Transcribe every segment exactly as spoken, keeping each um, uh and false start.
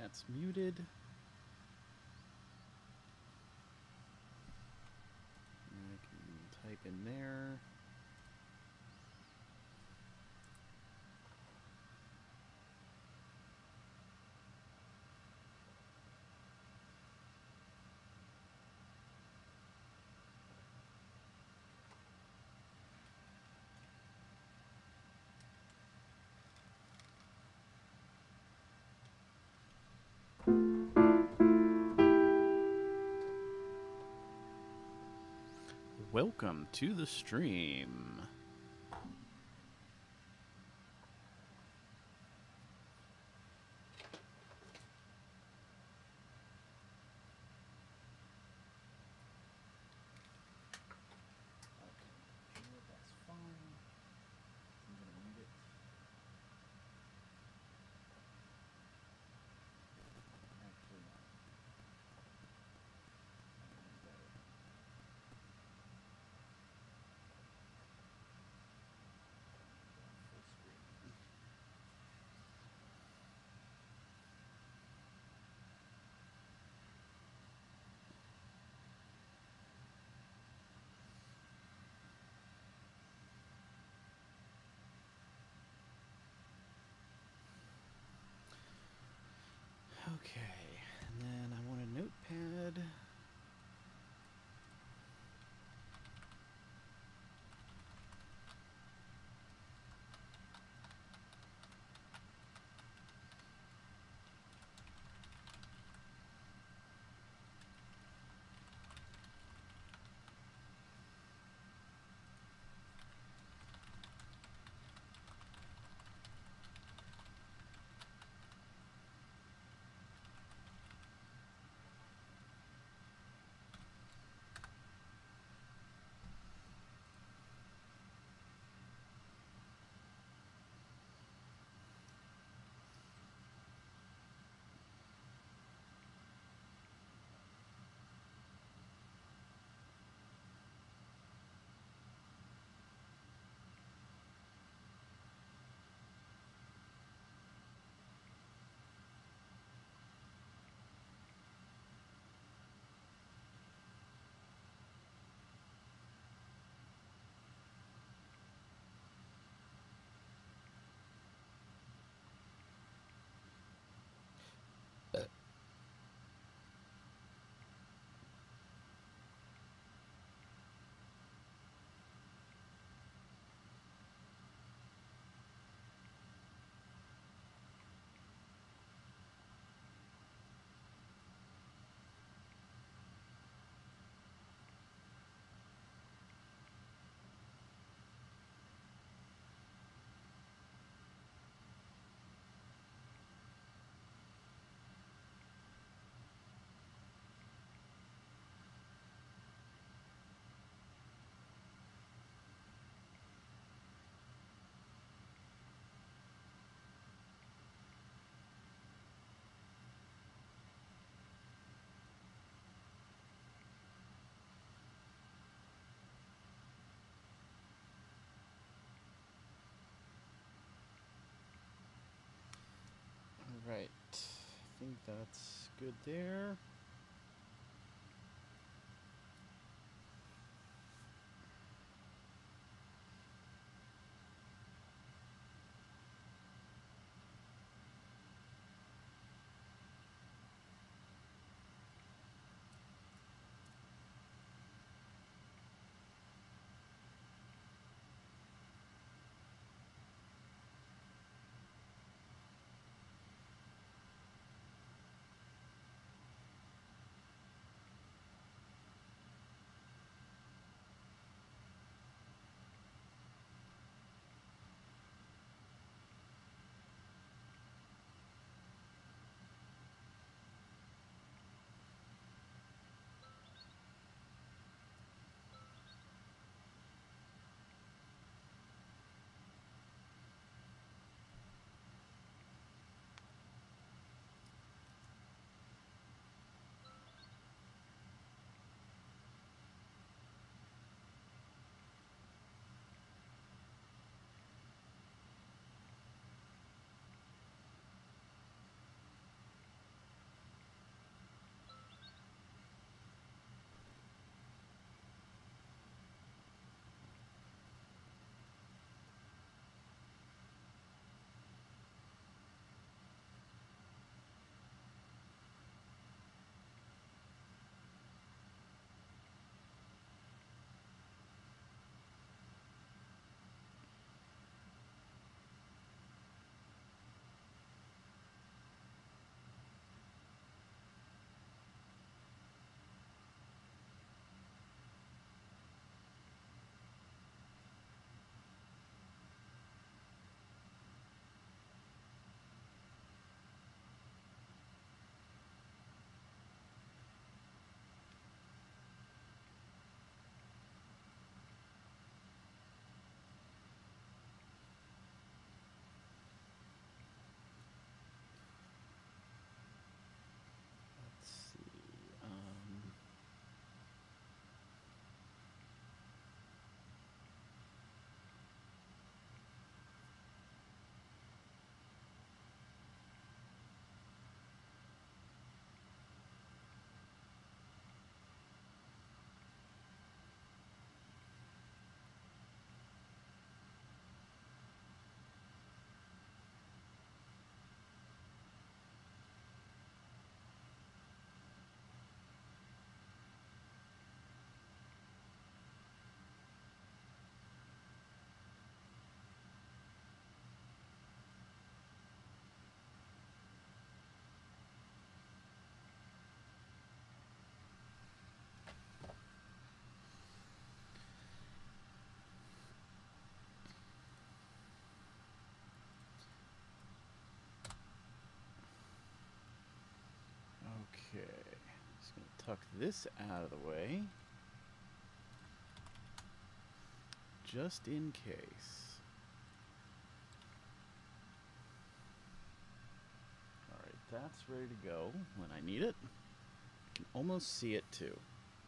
that's muted. I can type in there. Welcome to the stream. Okay, and then I want a notepad. All right, I think that's good there. tuck this out of the way, just in case. Alright, that's ready to go when I need it. I can almost see it too.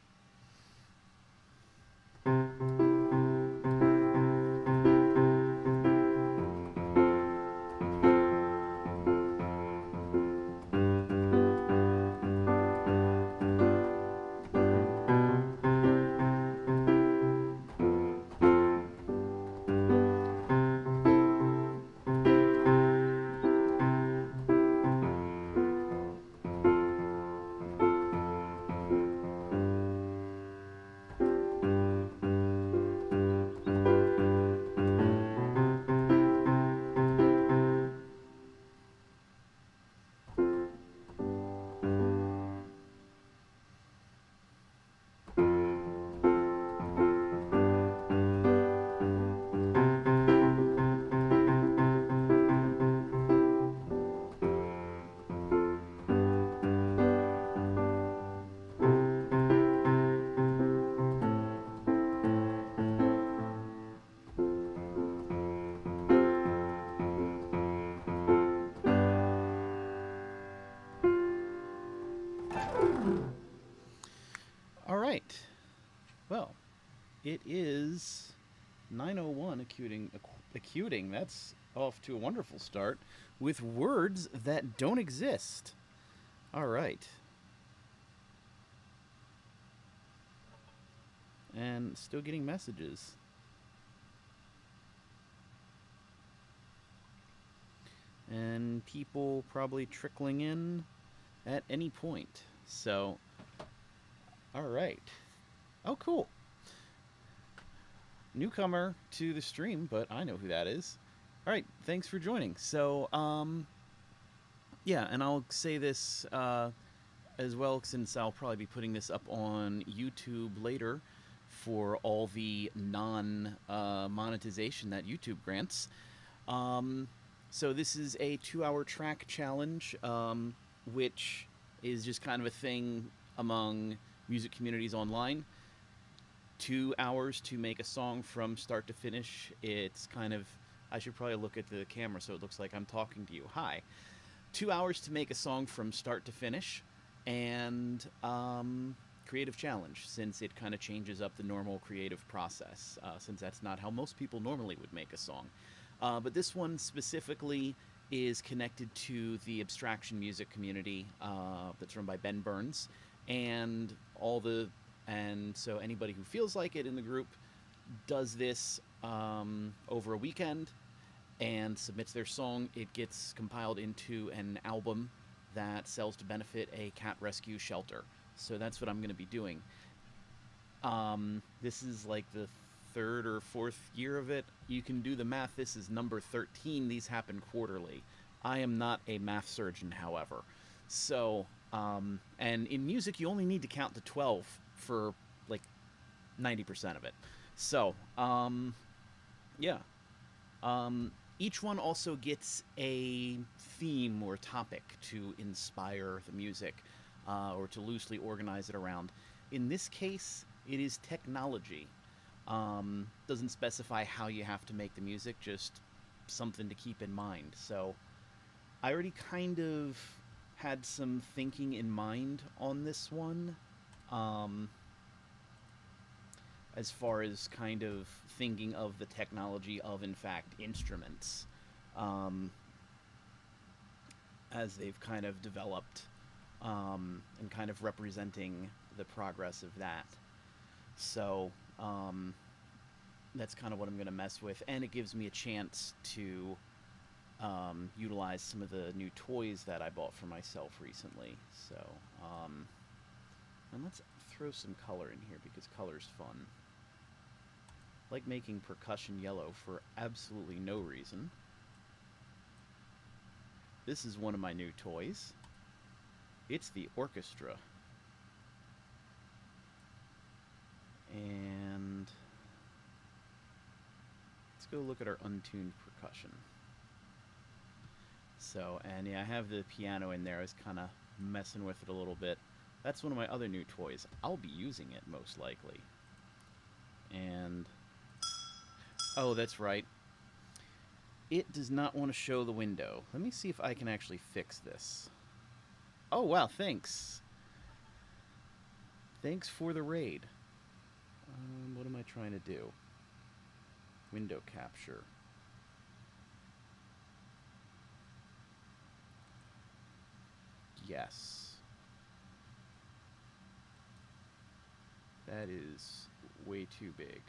Alright, well, it is nine oh one, acuting, acuting, that's off to a wonderful start, with words that don't exist. Alright. And still getting messages. And people probably trickling in at any point. So, alright. Oh, cool. Newcomer to the stream, but I know who that is. Alright, thanks for joining. So, um, yeah, and I'll say this uh, as well, since I'll probably be putting this up on YouTube later for all the non-monetization uh, that YouTube grants. Um, so this is a two-hour track challenge, um, which is just kind of a thing among music communities online. Two hours to make a song from start to finish. It's kind of, I should probably look at the camera so it looks like I'm talking to you. Hi. Two hours to make a song from start to finish, and um, creative challenge, since it kind of changes up the normal creative process, uh, since that's not how most people normally would make a song. Uh, but this one specifically is connected to the Abstraction music community uh, that's run by Ben Burns, and all the and so anybody who feels like it in the group does this um, over a weekend and submits their song. It gets compiled into an album that sells to benefit a cat rescue shelter. So that's what I'm going to be doing. Um, this is like the third or fourth year of it. You can do the math. This is number thirteen. These happen quarterly. I am not a math surgeon, however. So, um, and in music, you only need to count to twelve for like ninety percent of it. So, um, yeah. Um, each one also gets a theme or topic to inspire the music, uh, or to loosely organize it around. In this case, it is technology. Um, doesn't specify how you have to make the music, just something to keep in mind. So I already kind of had some thinking in mind on this one, um, as far as kind of thinking of the technology of, in fact, instruments, um, as they've kind of developed, um, and kind of representing the progress of that. So um, that's kind of what I'm going to mess with, and it gives me a chance to um, utilize some of the new toys that I bought for myself recently. So, um, and let's throw some color in here because color's fun. Like making percussion yellow for absolutely no reason. This is one of my new toys. It's the orchestra. And let's go look at our untuned percussion. So, and yeah, I have the piano in there. I was kind of messing with it a little bit. That's one of my other new toys. I'll be using it, most likely. And... oh, that's right. It does not want to show the window. Let me see if I can actually fix this. Oh, wow, thanks. Thanks for the raid. Um, what am I trying to do? Window capture. Yes. That is way too big.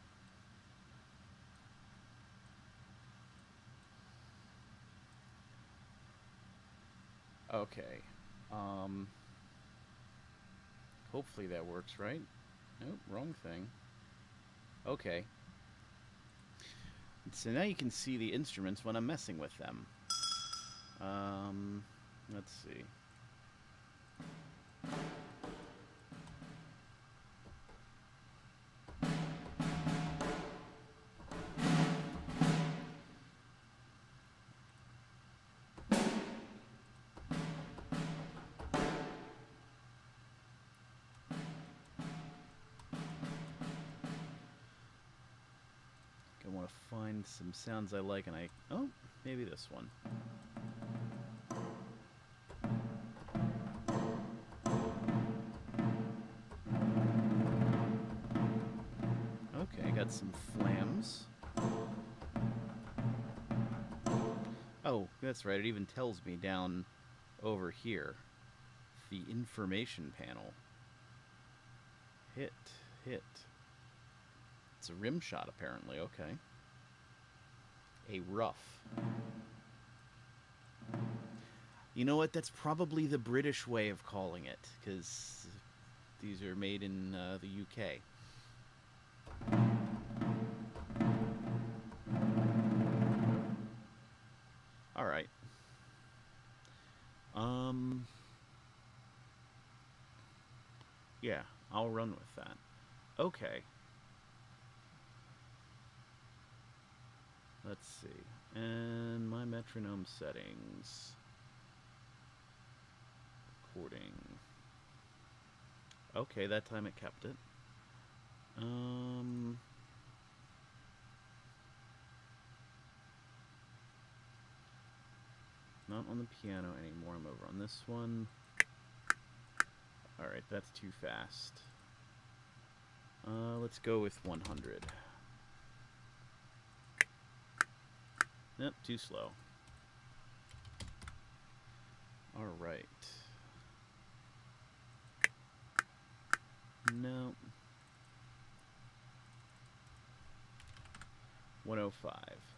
Okay. Um, hopefully that works, right? Nope, wrong thing. Okay. So now you can see the instruments when I'm messing with them. Um, let's see. I want to find some sounds I like, and I... oh, maybe this one. Okay, got some flams. Oh, that's right, it even tells me down over here. The information panel. Hit, hit. It's a rim shot, apparently. Okay. A rough. You know what? That's probably the British way of calling it, because these are made in uh, the U K. All right. Um. Yeah, I'll run with that. Okay. Let's see. And my metronome settings. Recording. Okay, that time it kept it. Um... Not on the piano anymore. I'm over on this one. Alright, that's too fast. Uh, let's go with one hundred. Nope, too slow. Alright. No. one oh five.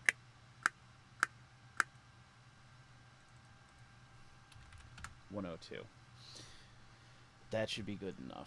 one oh two. That should be good enough.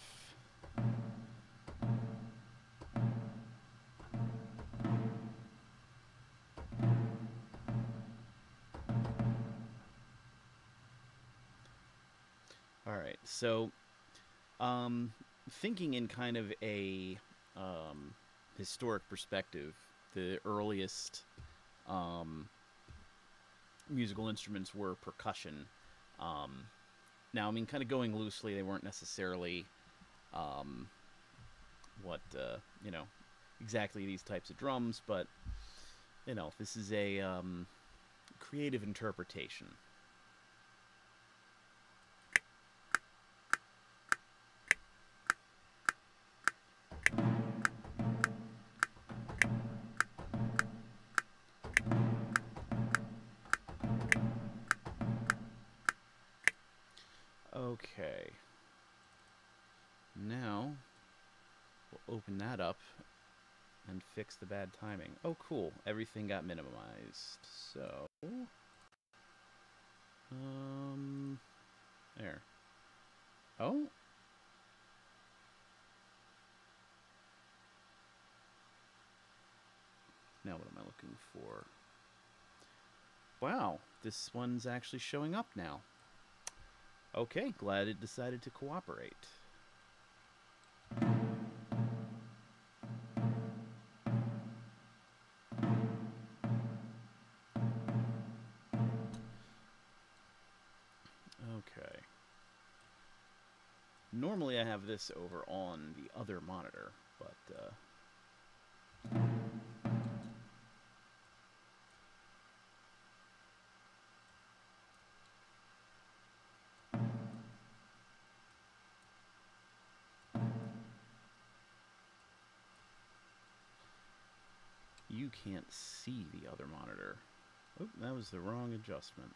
Alright, so um, thinking in kind of a um, historic perspective, the earliest um, musical instruments were percussion. Um, now, I mean, kind of going loosely, they weren't necessarily um, what, uh, you know, exactly these types of drums, but, you know, this is a um, creative interpretation. Okay. Now, we'll open that up and fix the bad timing. Oh, cool. Everything got minimized. So, um, there. Oh. Now what am I looking for? Wow, this one's actually showing up now. Okay, glad it decided to cooperate. Okay. Normally I have this over on the other monitor, but uh, you can't see the other monitor. Oop, that was the wrong adjustment.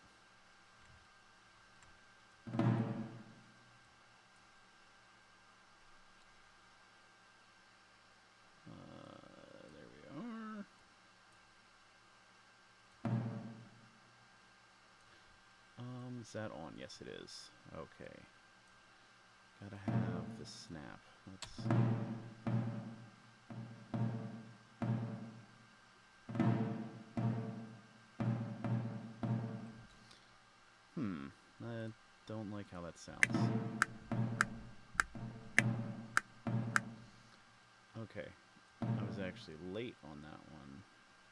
Is that on? Yes, it is. Okay. Gotta have the snap. Let's... Hmm. I don't like how that sounds. Okay. I was actually late on that one.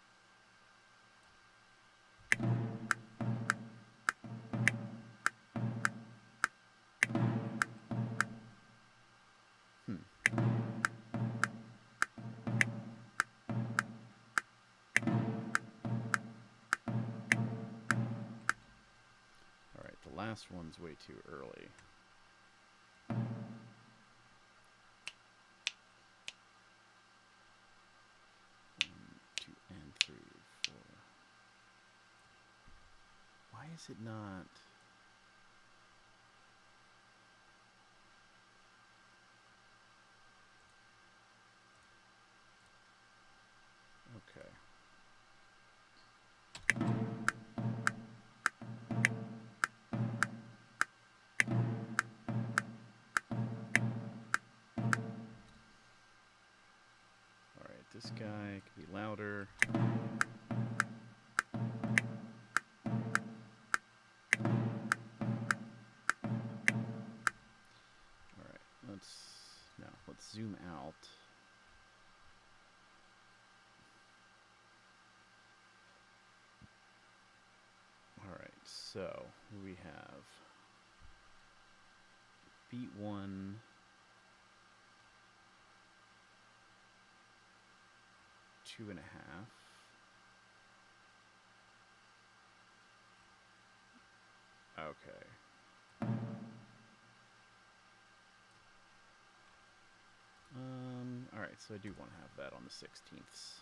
Last one's way too early. One, two, and three, four. Why is it not? Okay. This guy could be louder. Alright, let's now let's zoom out. Alright, so we have beat one. Two and a half. Okay. Um, alright, so I do want to have that on the sixteenths.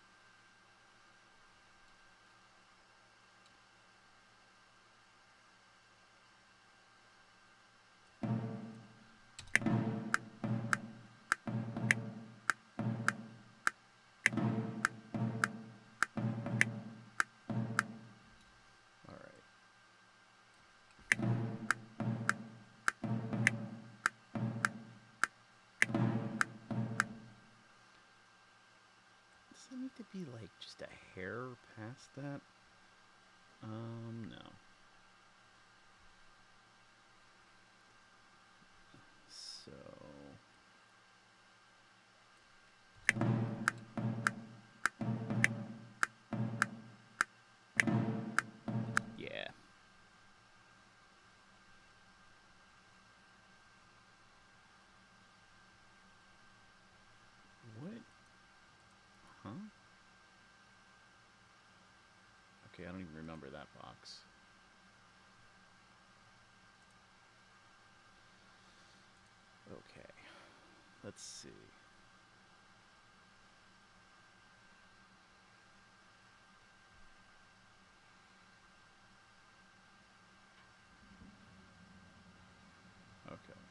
Does it need to be like just a hair past that? Um, no. So... yeah. What? Huh? Okay, I don't even remember that box. Okay, let's see. Okay.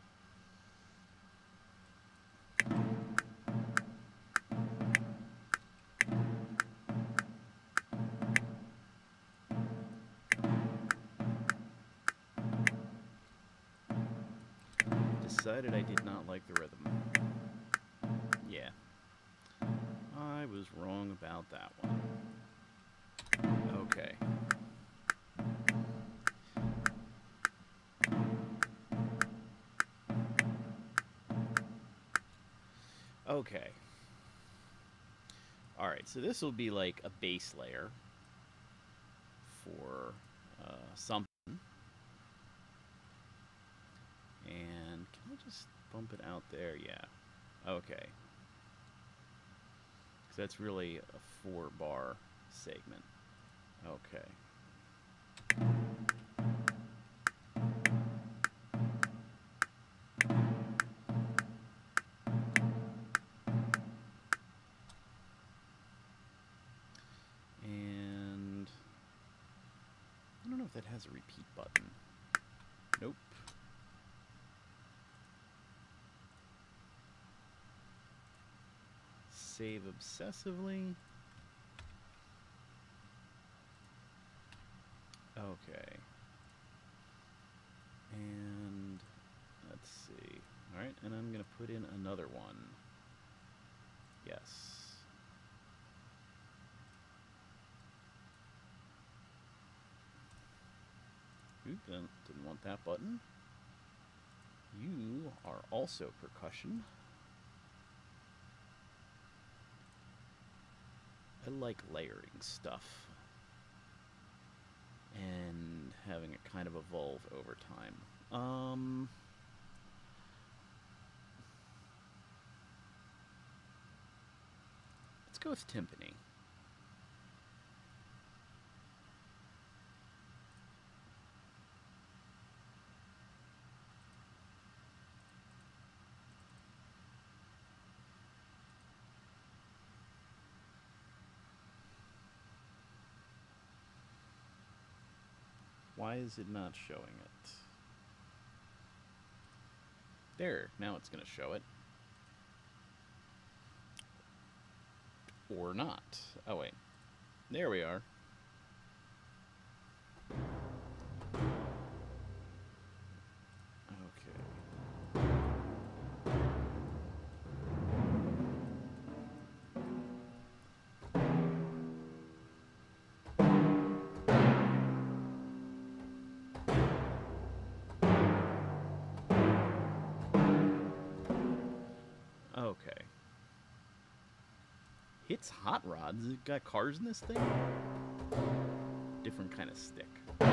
Decided I did not like the rhythm. Yeah. I was wrong about that one. Okay. Okay. Alright, so this will be like a base layer for uh, something. And can I bump it out there, yeah. Okay. So that's really a four bar segment. Okay. And I don't know if that has a repeat button. Nope. Save obsessively. Okay. And let's see. All right, and I'm going to put in another one. Yes. Oop, didn't, didn't want that button. You are also percussion. I like layering stuff and having it kind of evolve over time. Um, let's go with timpani. Why is it not showing it? There, now it's going to show it. Or not. Oh, wait. There we are. Okay. Okay. Hits hot rods. It got cars in this thing? Different kind of stick.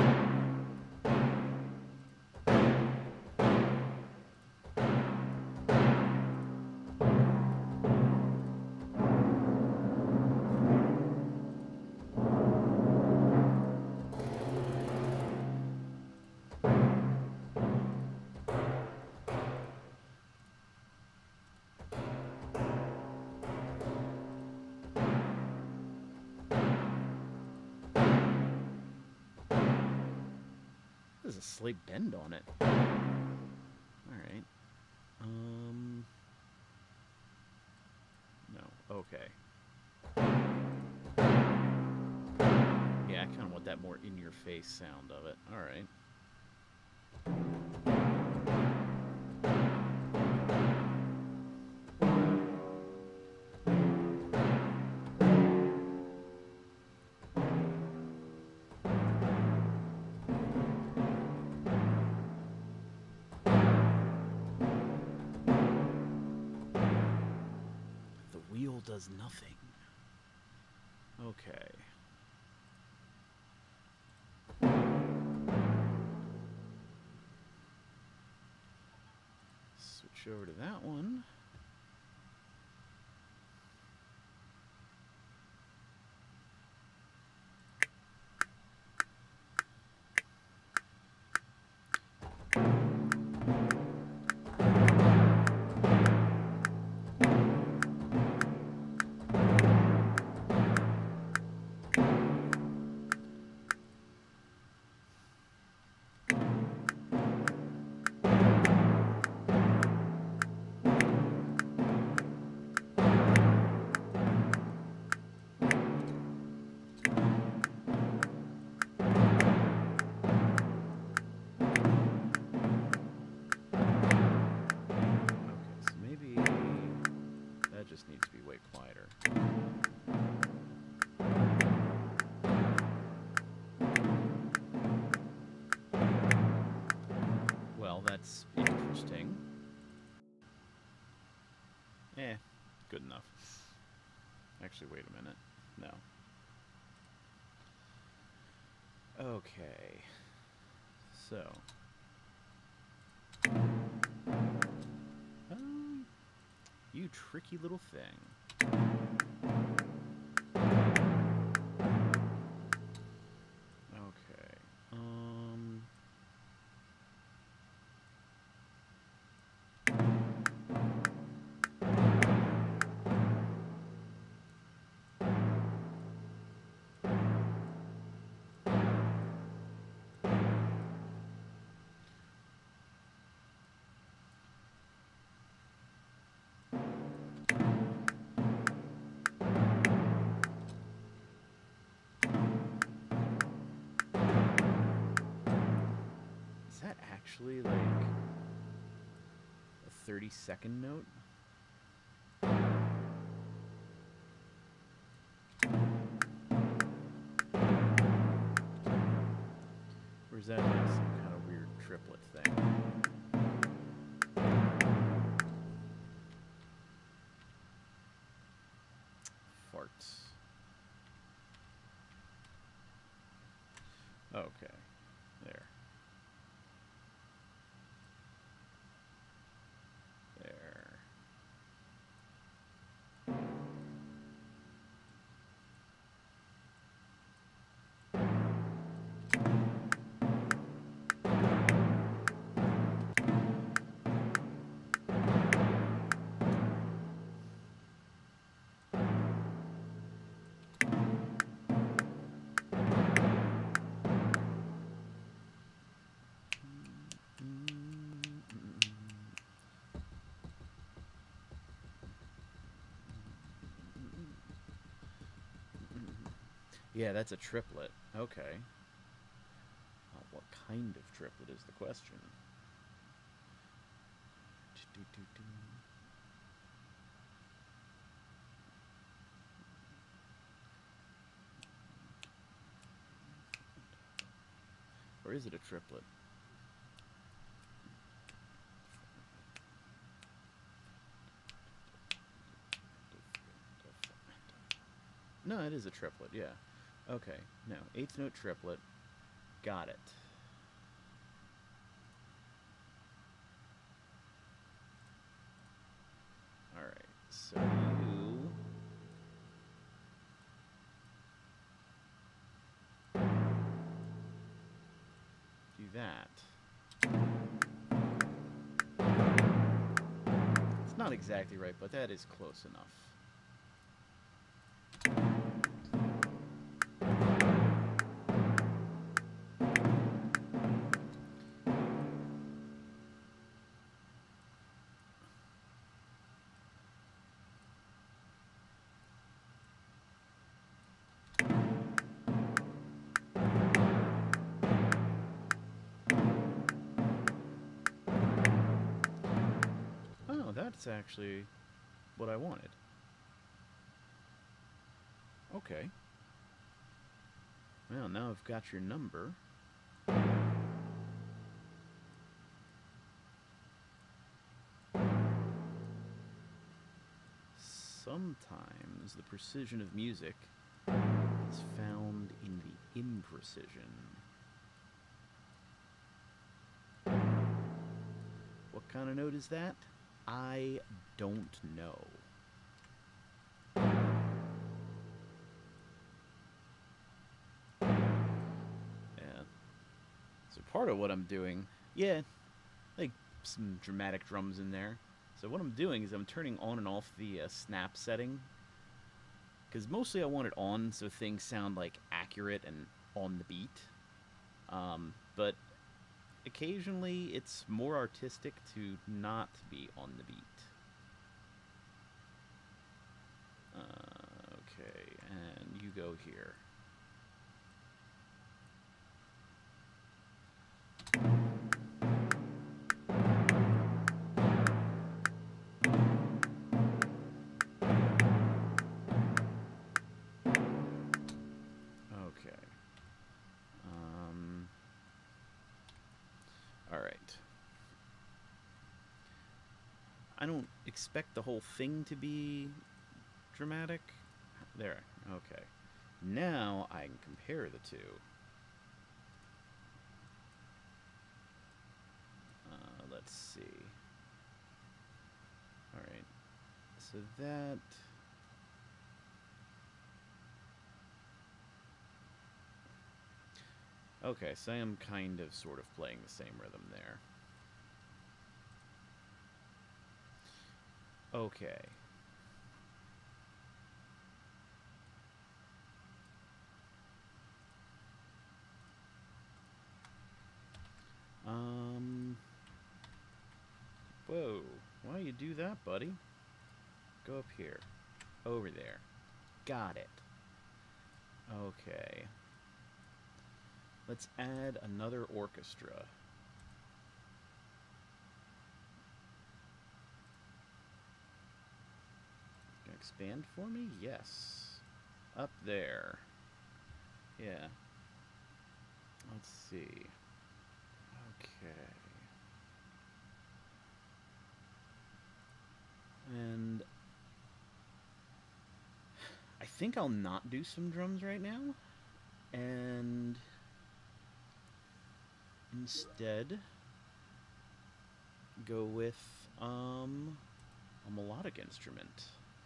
There's a slight bend on it. Alright. Um. No. Okay. Yeah, I kind of want that more in-your-face sound of it. Alright. Does nothing. Okay. Switch over to that one. Needs to be way quieter. Well, that's interesting. Eh, good enough. Actually, wait a minute. No. Okay. So. you tricky little thing. Okay. Um... Is that actually like a thirty second note? Or is that like some kind of weird triplet thing? Farts. Okay. There. There. Yeah, that's a triplet. Okay. Uh, what kind of triplet is the question? Or is it a triplet? No, it is a triplet, yeah. Okay, no, eighth note triplet. Got it. Alright, so you... do that. It's not exactly right, but that is close enough. Oh, that's actually what I wanted. Okay. Well, now I've got your number. Sometimes the precision of music is found in the imprecision. What kind of note is that? I don't know. Yeah. So part of what I'm doing, yeah, like some dramatic drums in there. So what I'm doing is I'm turning on and off the uh, snap setting. Because mostly I want it on so things sound like accurate and on the beat. Um, but occasionally it's more artistic to not be on the beat. Uh, okay, and you go here. Okay. Um, all right. I don't expect the whole thing to be dramatic. There. Okay. Now I can compare the two. Uh, let's see. All right. so that... Okay, so I am kind of sort of playing the same rhythm there. Okay. Um... Whoa, why you do that, buddy? Go up here. Over there. Got it. Okay. Let's add another orchestra. Gonna expand for me? Yes. Up there. Yeah. Let's see. Okay. And I think I'll not do some drums right now, and instead go with um, a melodic instrument.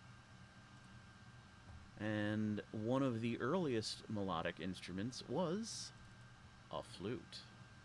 And one of the earliest melodic instruments was a flute.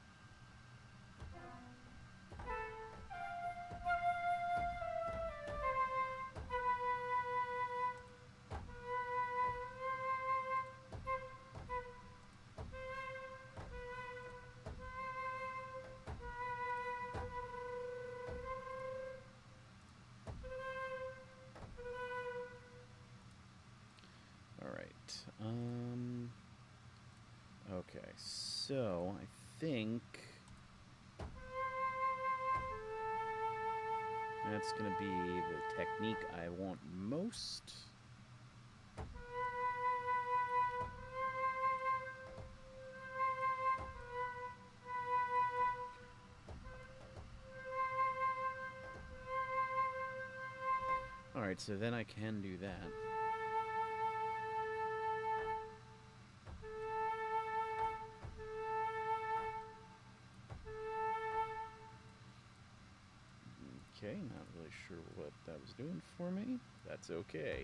Um, okay, so I think that's going to be the technique I want most. Alright, so then I can do that. Okay, not really sure what that was doing for me. That's okay.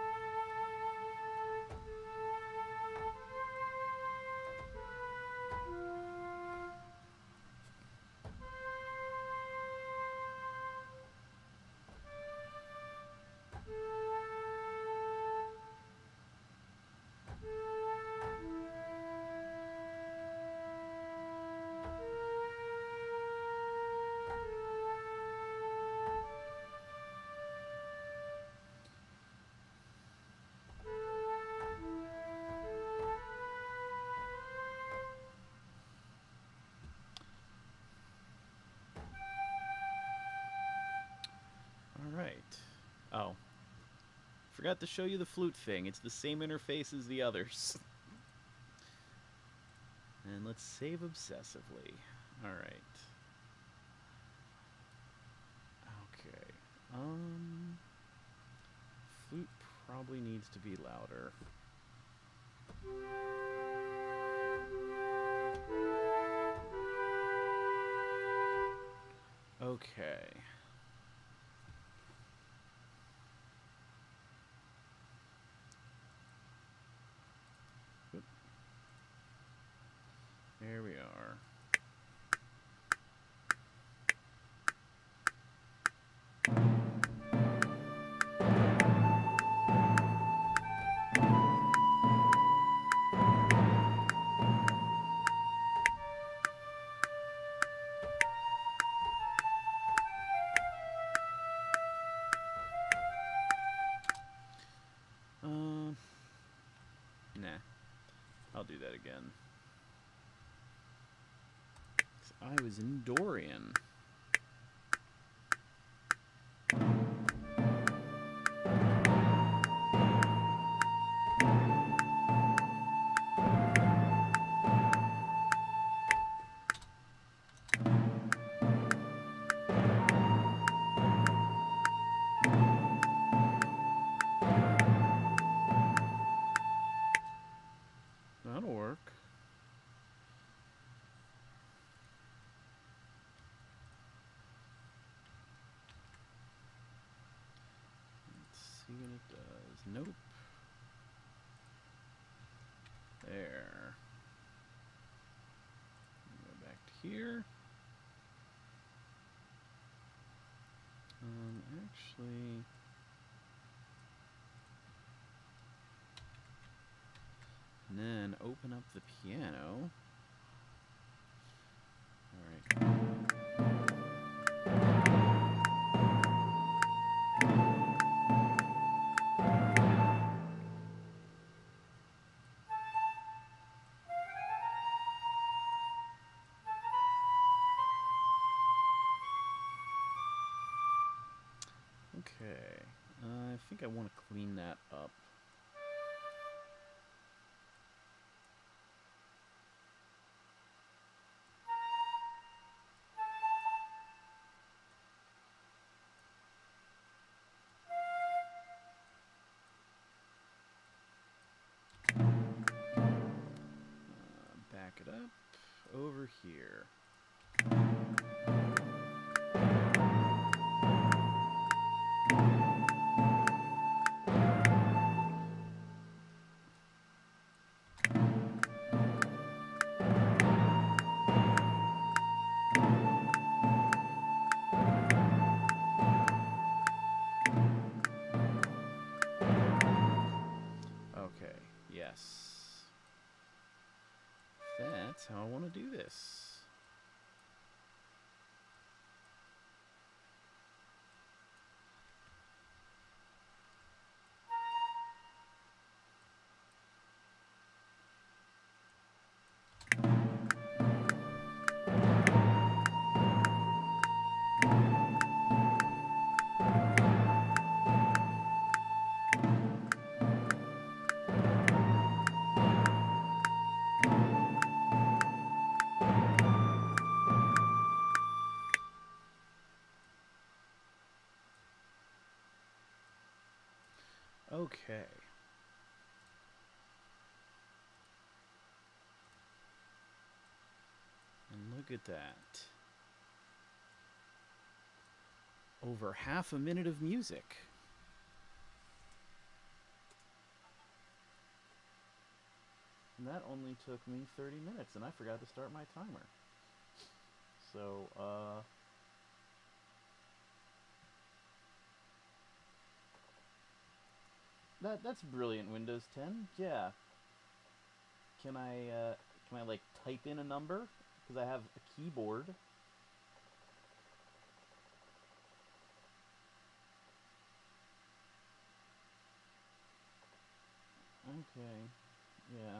Oh. Forgot to show you the flute thing. It's the same interface as the others. And let's save obsessively. Alright. Okay. Um... Flute probably needs to be louder. Okay. There we are. Uh, nah. I'll do that again. I was in Dorian. That'll work. Nope. There. Go back to here. Um, actually... And then open up the piano. Alright. Okay. Uh, I think I want to clean that up. Back it up over here. Okay, yes. That's how I want to do this. Okay. And look at that. Over half a minute of music. And that only took me thirty minutes, and I forgot to start my timer. So, uh... That, that's brilliant, Windows ten. Yeah. Can I, uh, can I, like, type in a number? Because I have a keyboard. Okay. Yeah.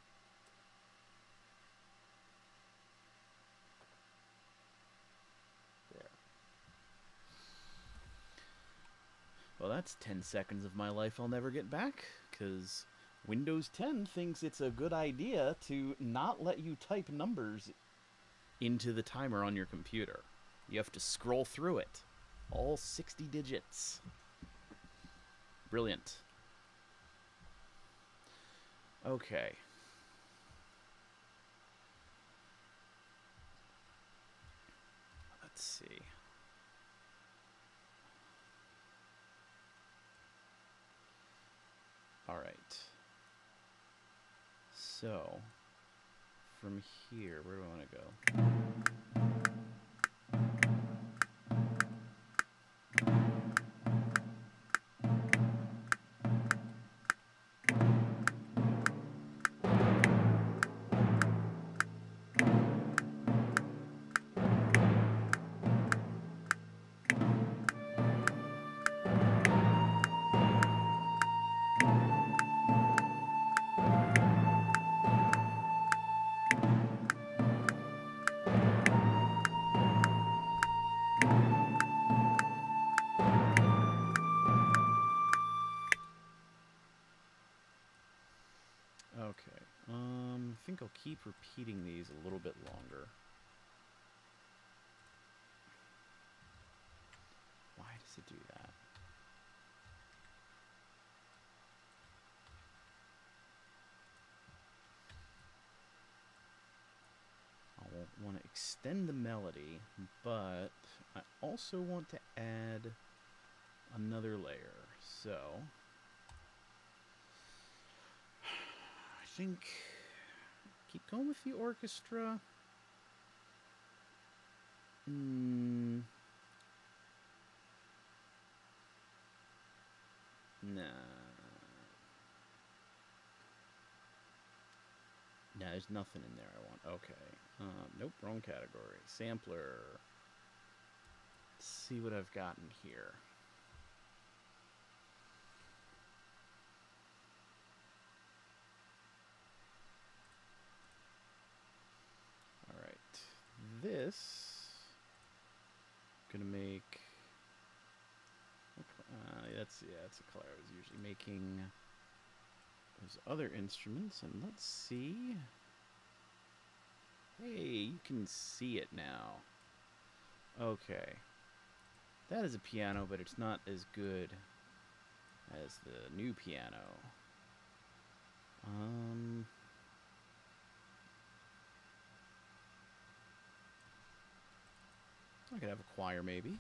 There. Well, that's ten seconds of my life I'll never get back, because Windows ten thinks it's a good idea to not let you type numbers into the timer on your computer. You have to scroll through it. All sixty digits. Brilliant. Okay. Let's see. All right. So, from here, where do I want to go? Okay, um, I think I'll keep repeating these a little bit longer. Why does it do that? I want to extend the melody, but I also want to add another layer. So think keep going with the orchestra. Hmm. Nah. Nah, there's nothing in there I want. Okay. Um, nope, wrong category. Sampler. Let's see what I've gotten here. Alright. This... I'm gonna make... Uh, that's, yeah, that's a color I was usually making... Those other instruments, and let's see. Hey, you can see it now. Okay. That is a piano, but it's not as good as the new piano. Um... I could have a choir, maybe.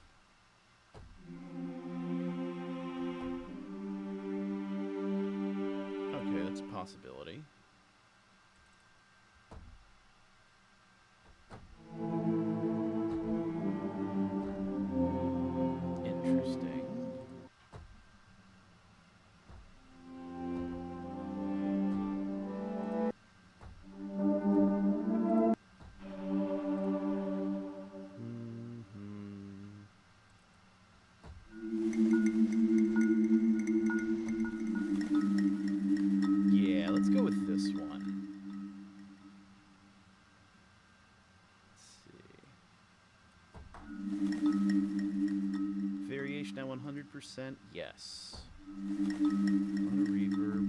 Okay, that's a possibility. Interesting. Now one hundred percent, yes. A lot of reverb.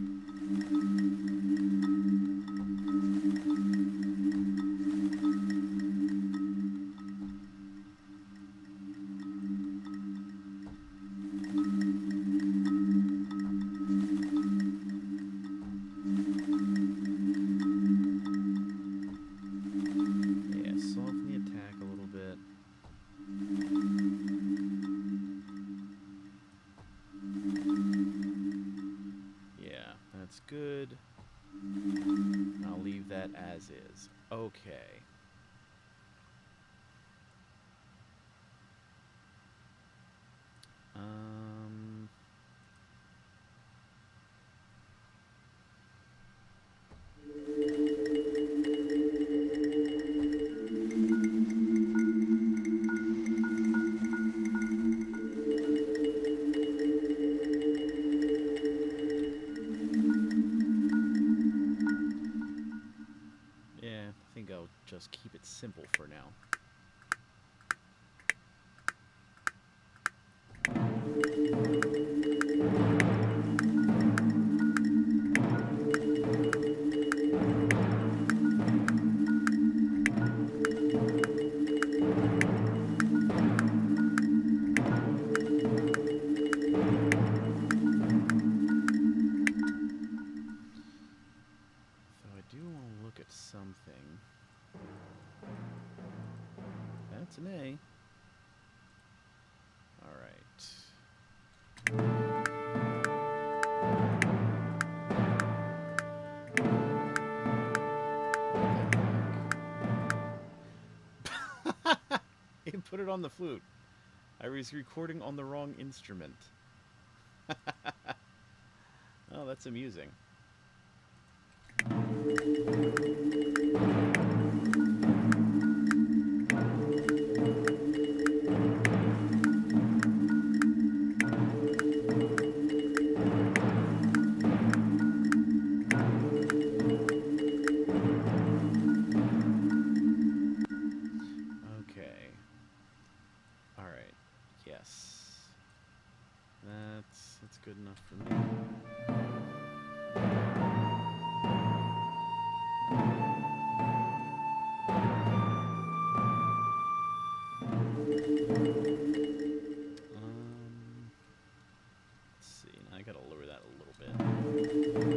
Yeah, soften the attack a little bit. That's good. I'll leave that as is. Okay. Um... Just keep it simple for now. So I do want to look at something. That's an A. All right. It put it on the flute. I was recording on the wrong instrument. Oh, that's amusing. Good enough for me. Um, let's see. Now I gotta lower that a little bit.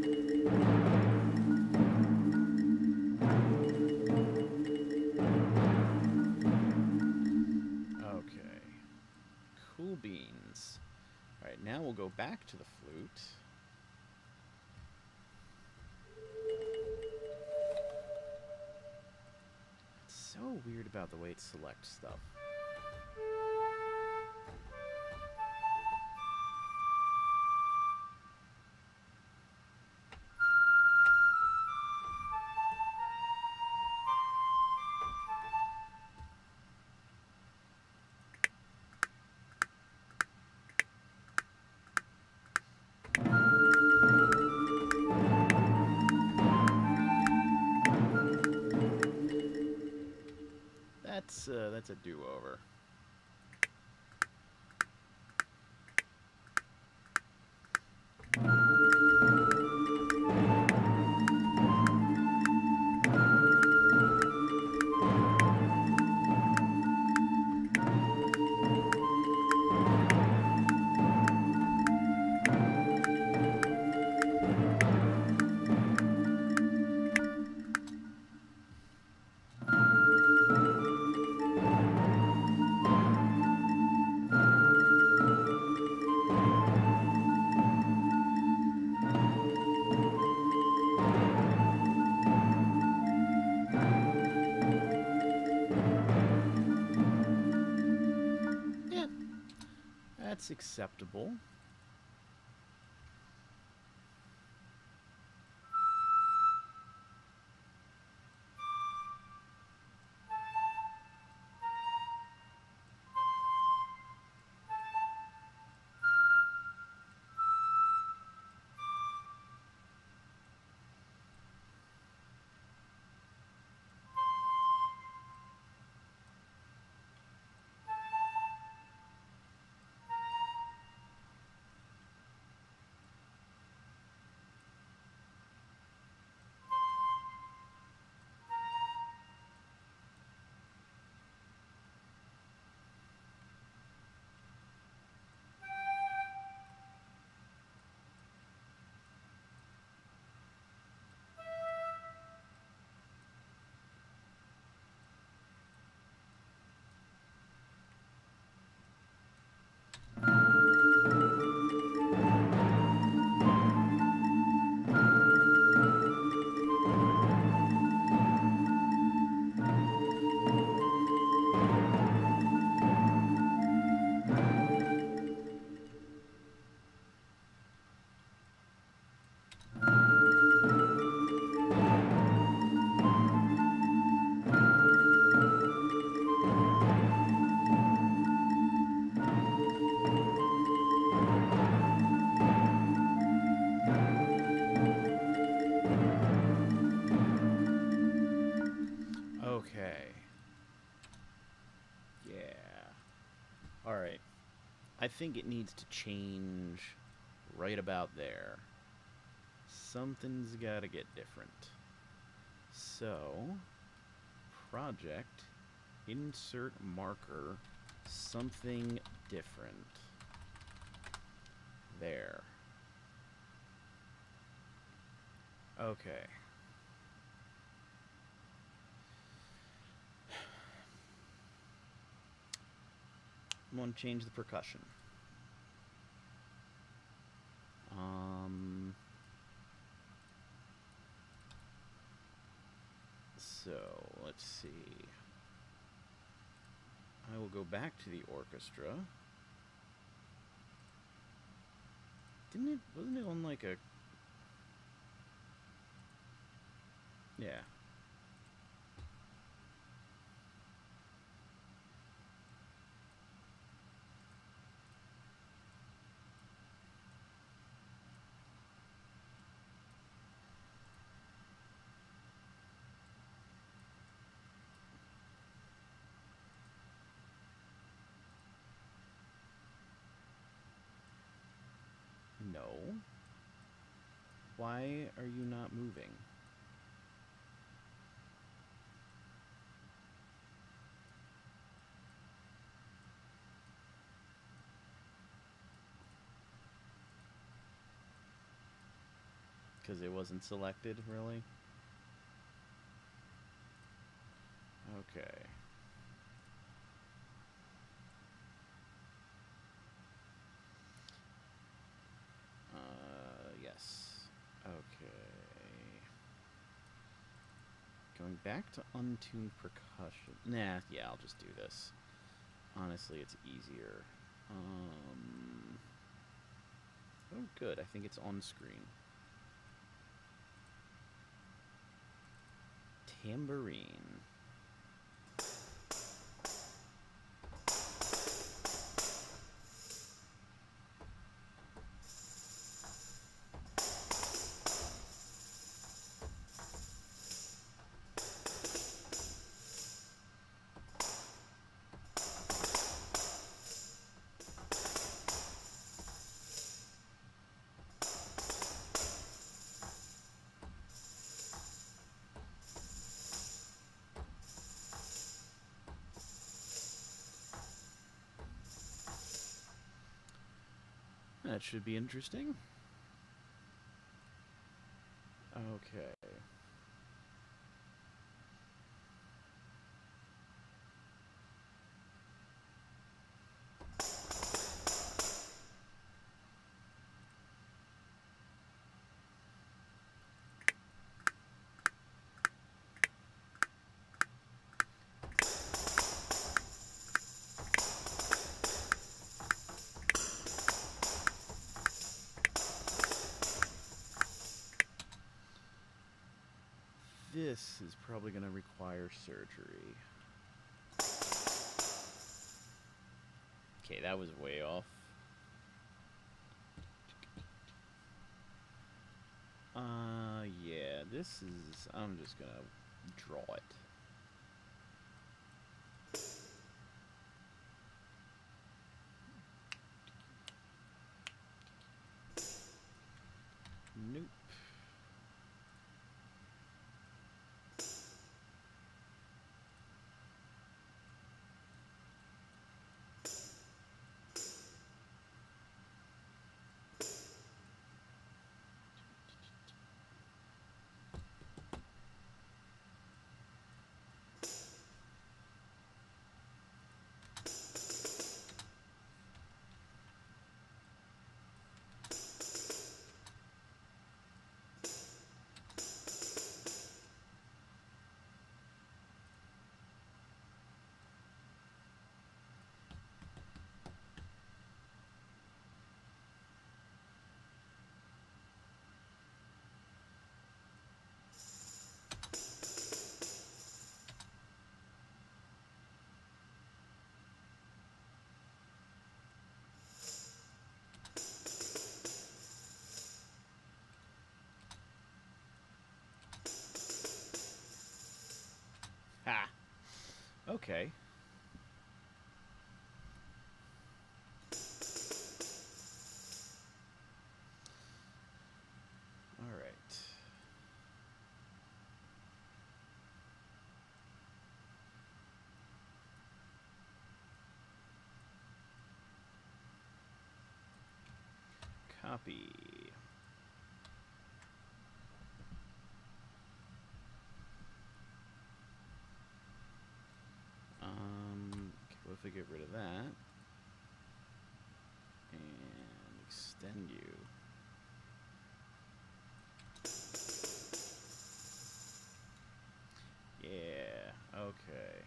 Okay. Cool beans. Alright, now we'll go back to the flute. weird about the way it selects stuff. That's, uh, that's a do-over. That's acceptable. I think it needs to change right about there. Something's got to get different. So, project, insert marker, something different. There. Okay. I'm going to change the percussion. Um, so, let's see. I will go back to the orchestra. Didn't it, wasn't it on like a... Yeah. No. Why are you not moving? Because it wasn't selected, really? Okay. Uh, yes. Okay. Going back to untuned percussion. Nah, yeah, I'll just do this. Honestly, it's easier. Um, oh, good. I think it's on screen. Tambourine. That should be interesting. Okay. This is probably going to require surgery. Okay, that was way off. Uh, yeah, this is... I'm just going to draw it. Nope. Ha! Okay. All right. Copy. Um, okay, what if I get rid of that? And extend you. Yeah, okay.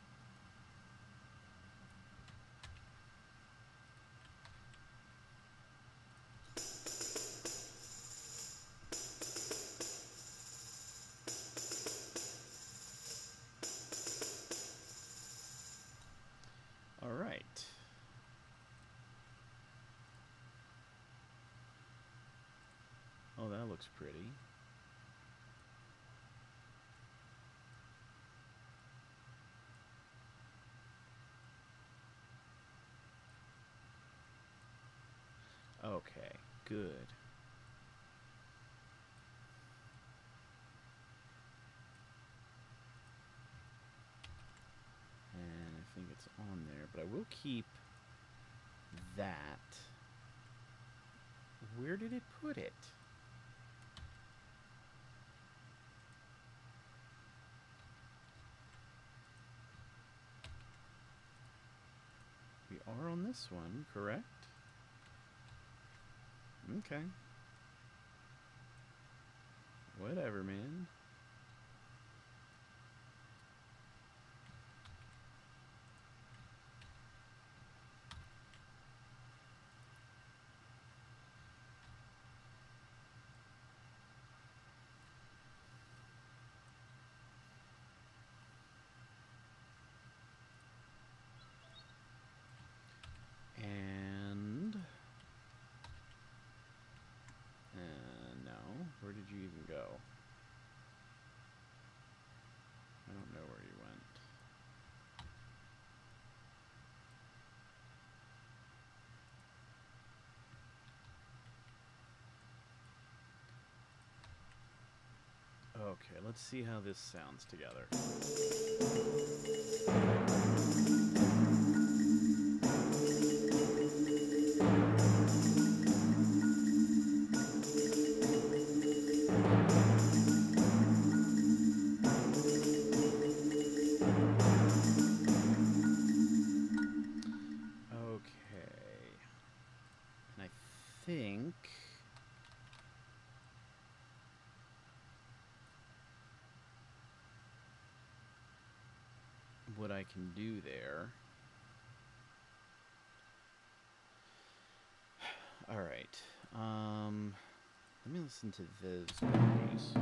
All right. Oh, that looks pretty. Okay, good. And I think it's on there, but I will keep that. Where did it put it? We are on this one, correct? Okay. Whatever, man. Okay, let's see how this sounds together. Okay. And I think... what I can do there. All right. Um, let me listen to those melodies.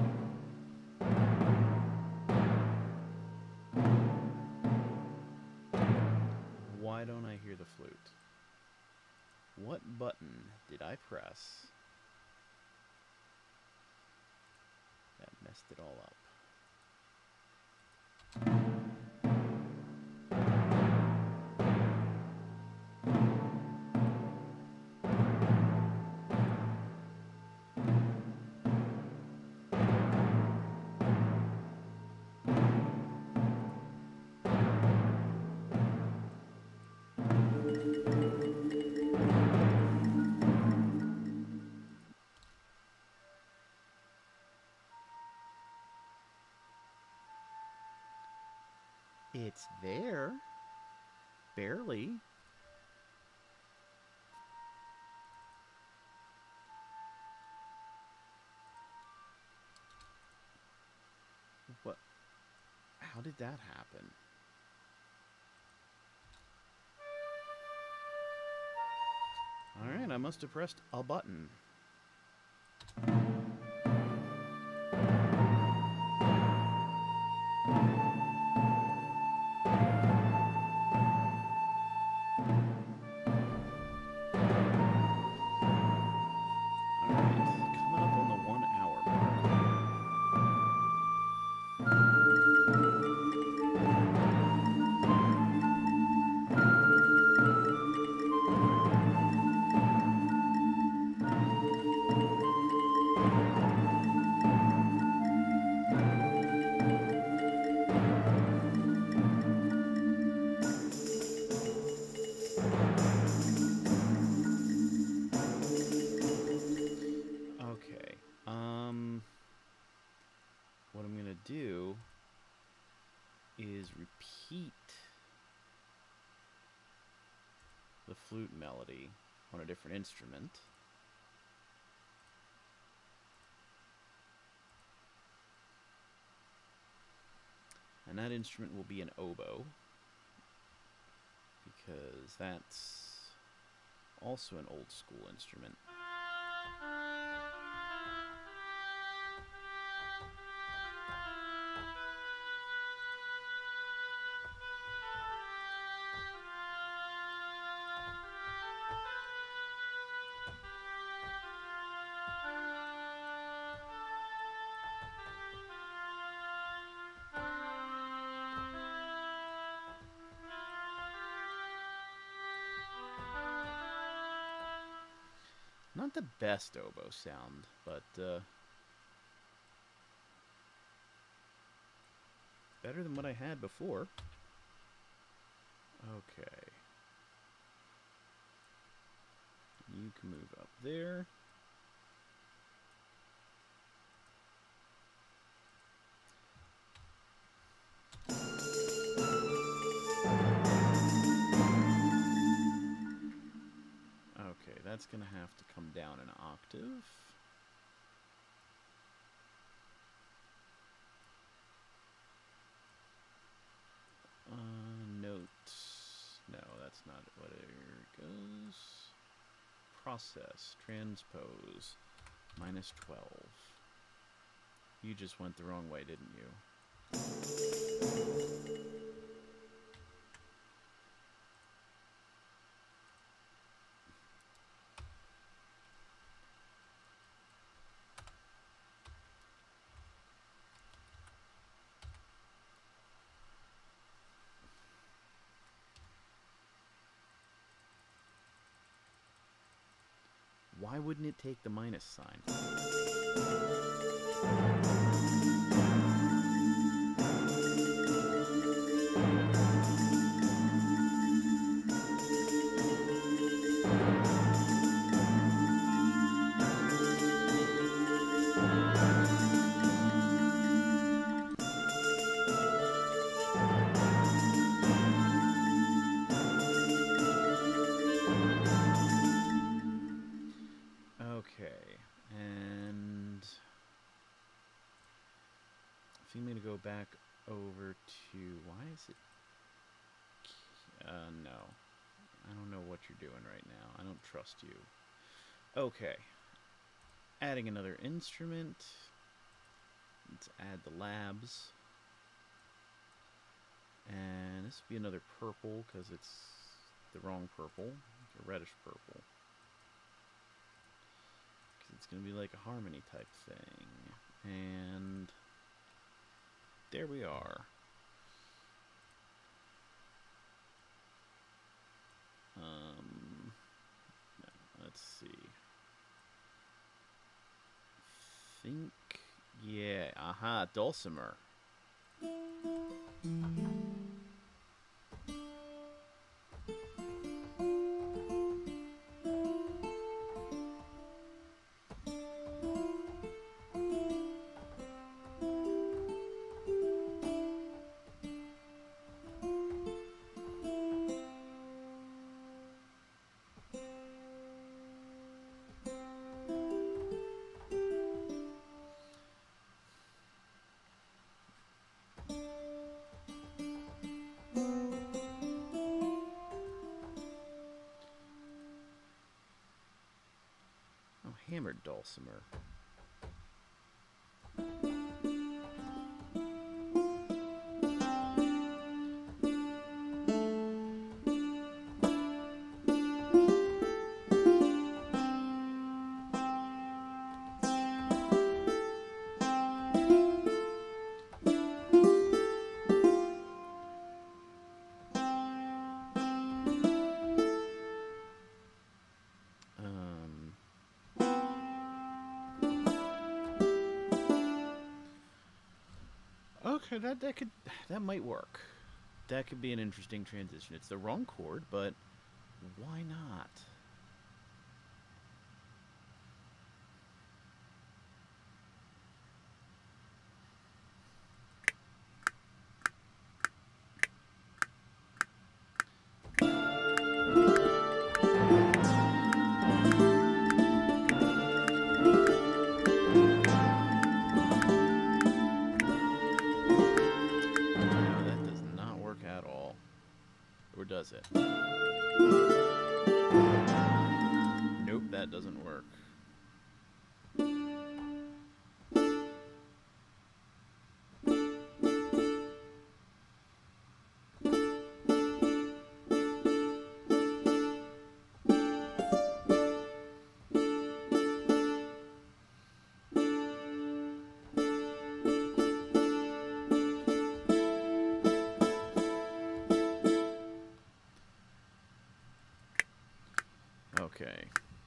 Why don't I hear the flute? What button did I press that messed it all up? It's there. Barely. What? How did that happen? Alright, I must have pressed a button. Do is repeat the flute melody on a different instrument. And that instrument will be an oboe, because that's also an old school instrument. Not the best oboe sound, but uh, better than what I had before. Okay. You can move up there. Okay, that's going to have to come down an octave. Uh, notes. No, that's not what it goes. Process, transpose, minus twelve. You just went the wrong way, didn't you? Why wouldn't it take the minus sign? Uh, no. I don't know what you're doing right now. I don't trust you. Okay. Adding another instrument. Let's add the labs. And this will be another purple because it's the wrong purple. It's a reddish purple. Because it's going to be like a harmony type thing. And there we are. Um, let's see. Think, yeah, aha, dulcimer. Hammered dulcimer. Okay, that that could that might work. That could be an interesting transition. It's the wrong chord, but why not? Or does it? Nope, that doesn't work. Okay.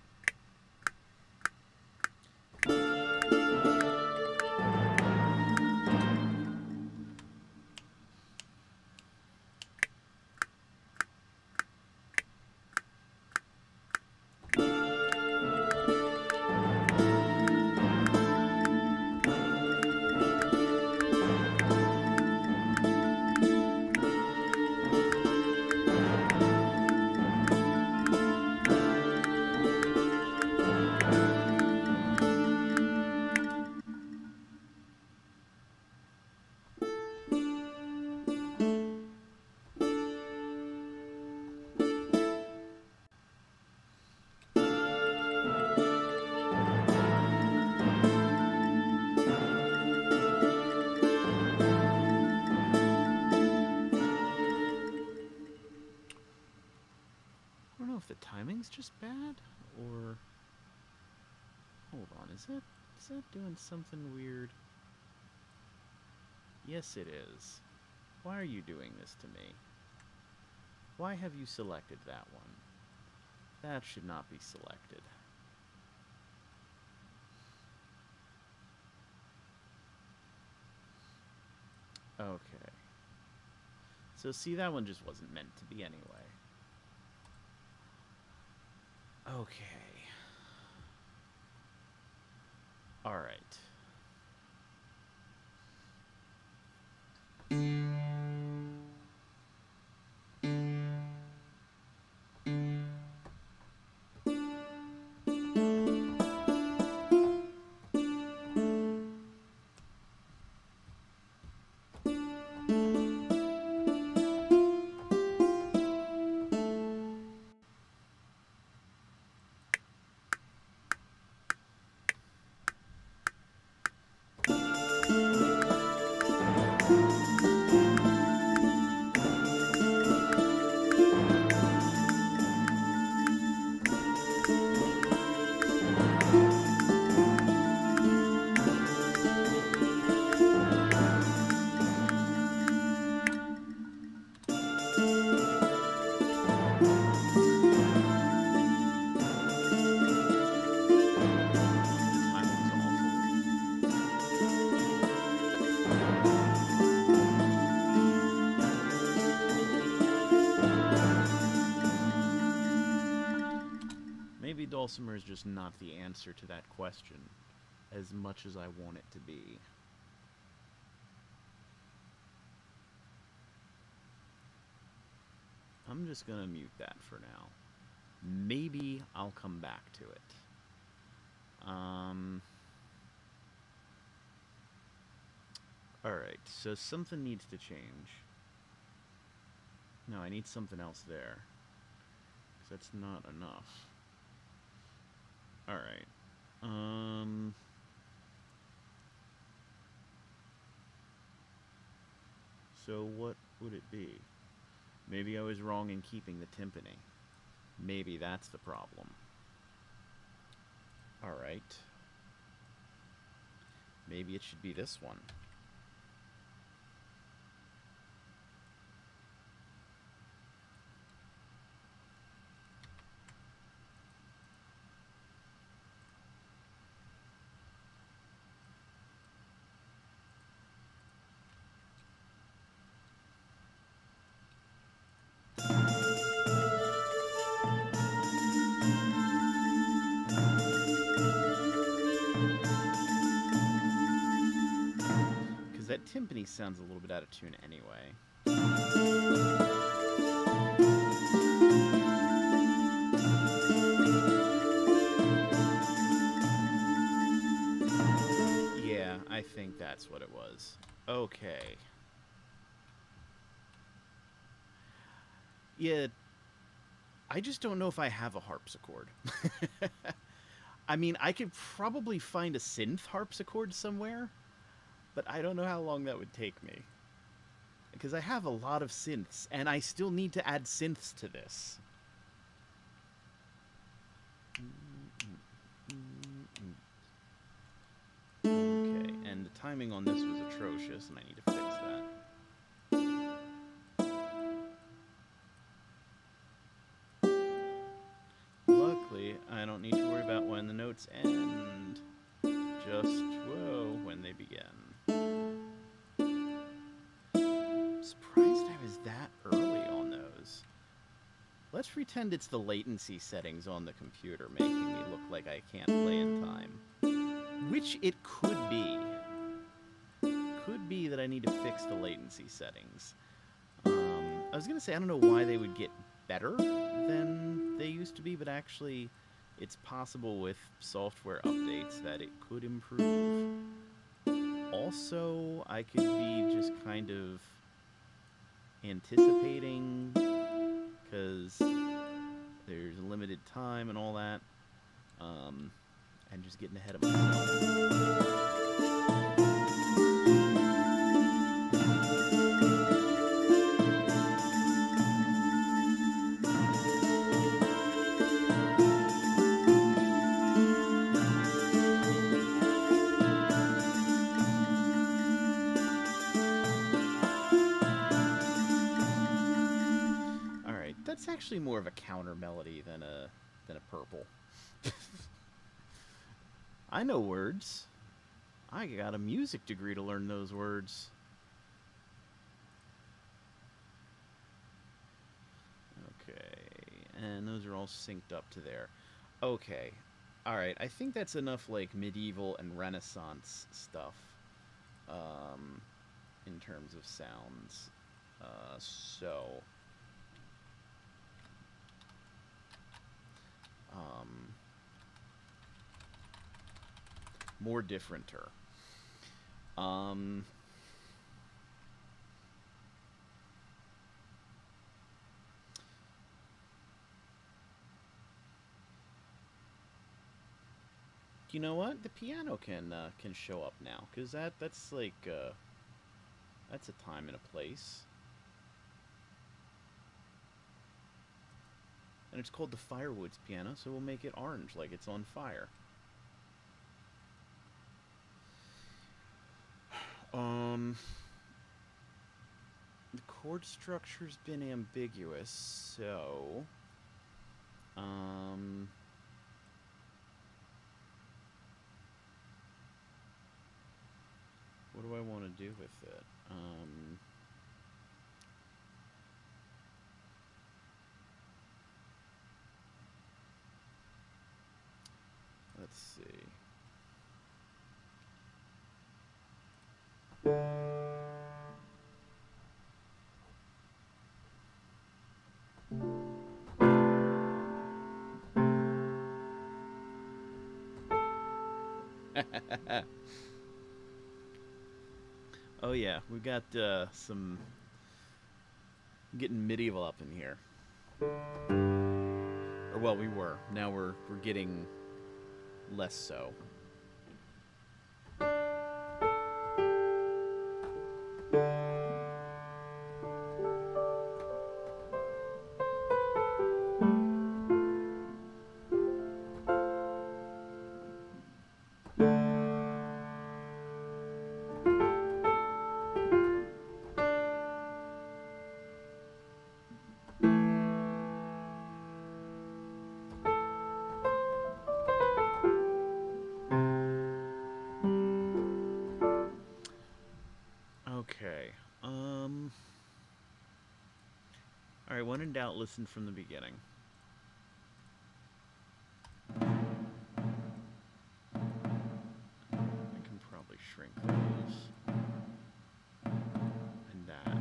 If the timing's just bad, or hold on, is that is that doing something weird? Yes, it is. Why are you doing this to me? Why have you selected that one? That should not be selected. Okay. So see, that one just wasn't meant to be anyway. Okay. All right. dulcimer is just not the answer to that question, as much as I want it to be. I'm just gonna mute that for now. Maybe I'll come back to it. Um... Alright, so something needs to change. No, I need something else there. Because that's not enough. Alright. Um... So what would it be? Maybe I was wrong in keeping the timpani. Maybe that's the problem. Alright. Maybe it should be this one. That timpani sounds a little bit out of tune anyway. Yeah, I think that's what it was. Okay. Yeah, I just don't know if I have a harpsichord. I mean, I could probably find a synth harpsichord somewhere, but I don't know how long that would take me. Because I have a lot of synths, and I still need to add synths to this. Okay, and the timing on this was atrocious, and I need to fix that. Luckily, I don't need to worry about when the notes end. Just, whoa, when they begin. Surprised I was that early on those. Let's pretend it's the latency settings on the computer making me look like I can't play in time. Which it could be. Could be that I need to fix the latency settings. Um, I was going to say, I don't know why they would get better than they used to be, but actually it's possible with software updates that it could improve. Also, I could be just kind of anticipating, because there's limited time and all that, um, and just getting ahead of myself. That's actually more of a counter melody than a than a purple. I know words. I got a music degree to learn those words. Okay, and those are all synced up to there. Okay, all right. I think that's enough like medieval and Renaissance stuff um, in terms of sounds. Uh, so. Um, more differenter. Um, you know what? The piano can uh, can show up now, because that that's like uh, that's a time and a place. And it's called the Firewoods piano, so we'll make it orange, like it's on fire. Um, the chord structure's been ambiguous, so... Um... What do I want to do with it? Um... see. Oh yeah, we got uh, some getting medieval up in here. Or well, we were. Now we're we're getting less so. Okay. Um. All right. When in doubt, listen from the beginning. I can probably shrink those and that.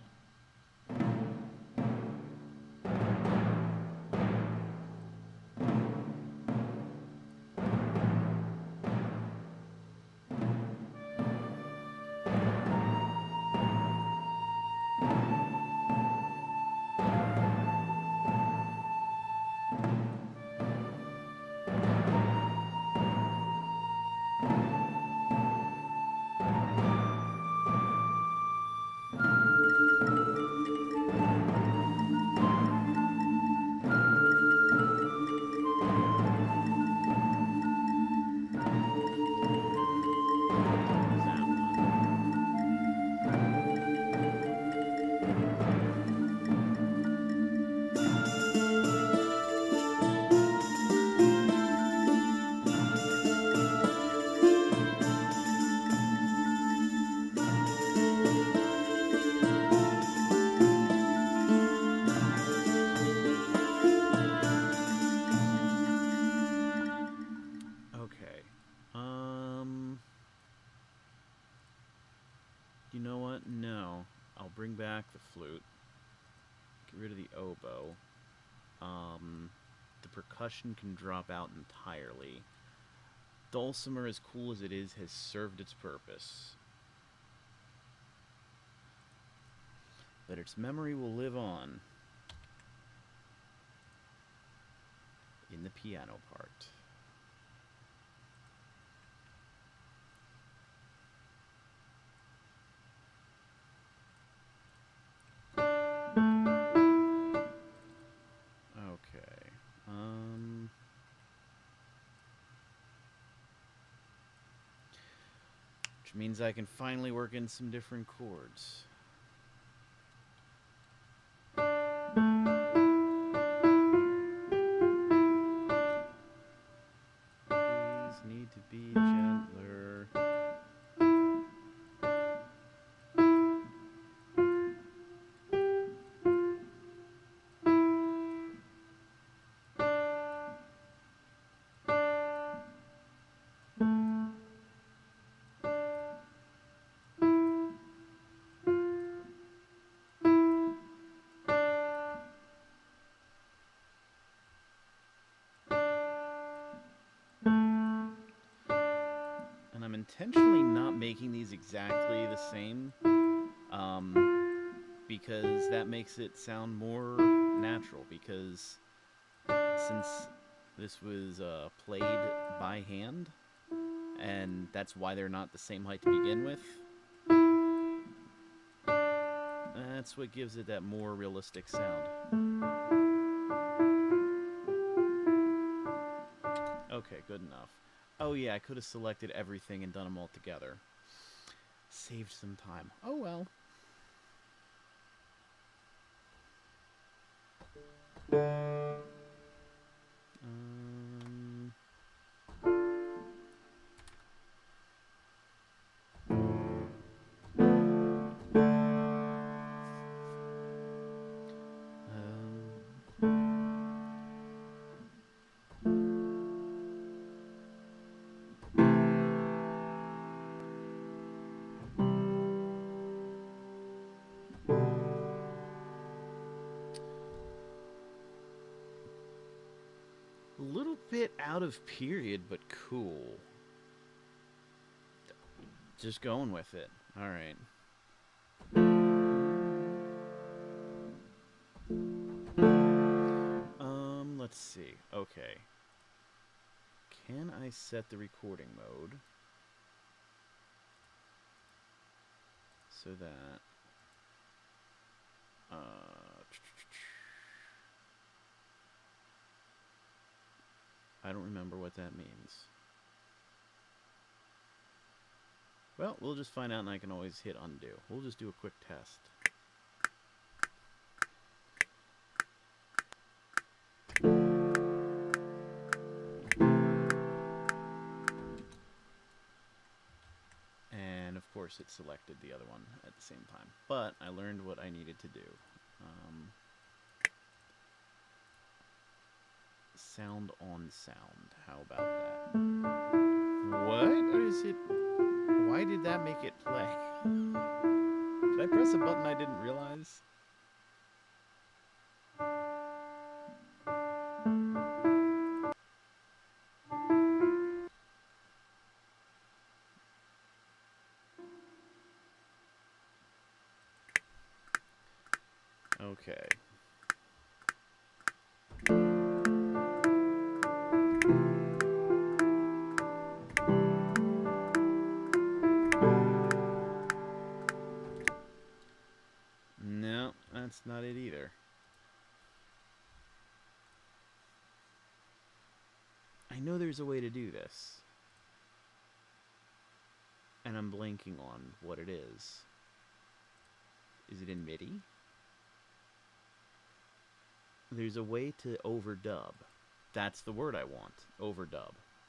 Okay. Um. You know what? No. I'll bring back the flute. Get rid of the oboe. Um, the percussion can drop out entirely. Dulcimer, as cool as it is, has served its purpose. But its memory will live on in the piano part. Okay. Um... Which means I can finally work in some different chords. These need to be gentler. Intentionally not making these exactly the same, um, because that makes it sound more natural, because since this was uh, played by hand, and that's why they're not the same height to begin with, that's what gives it that more realistic sound. Okay, good enough. Oh yeah, I could have selected everything and done them all together. Saved some time. Oh well. Um... Um... little bit out of period, but cool. Just going with it. All right. Um, let's see. Okay. Can I set the recording mode so that uh I don't remember what that means. Well, we'll just find out, and I can always hit undo. We'll just do a quick test. And of course it selected the other one at the same time. But I learned what I needed to do. Um, sound on sound. How about that? What is it? Why did that make it play? Did I press a button I didn't realize? Okay. No, that's not it either. I know there's a way to do this. And I'm blanking on what it is. Is it in MIDI? There's a way to overdub. That's the word I want. Overdub.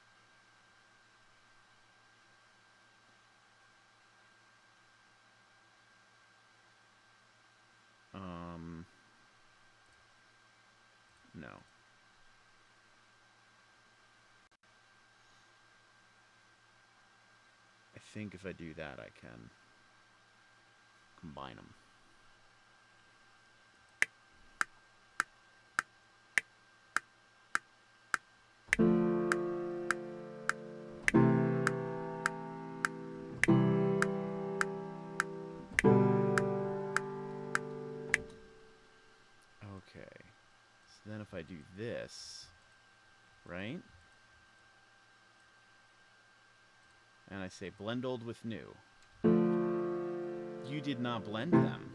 Um, no. I think if I do that, I can combine them. Okay. So then if I do this, right? And I say blend old with new. You did not blend them.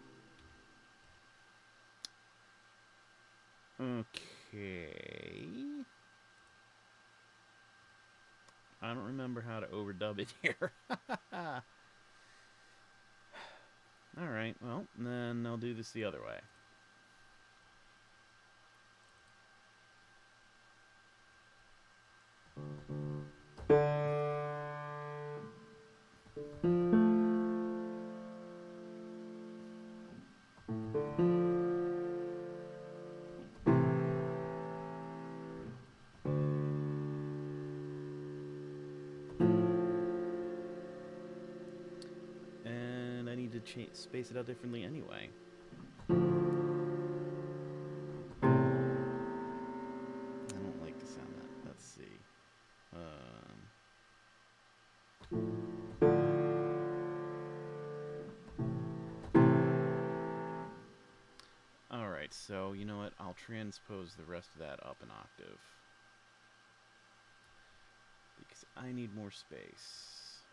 Okay. I don't remember how to overdub it here. Alright, well, then I'll do this the other way. And I need to cha- space it out differently anyway. I don't like the sound of that. Let's see. Um... Alright, so you know what? I'll transpose the rest of that up an octave. Because I need more space.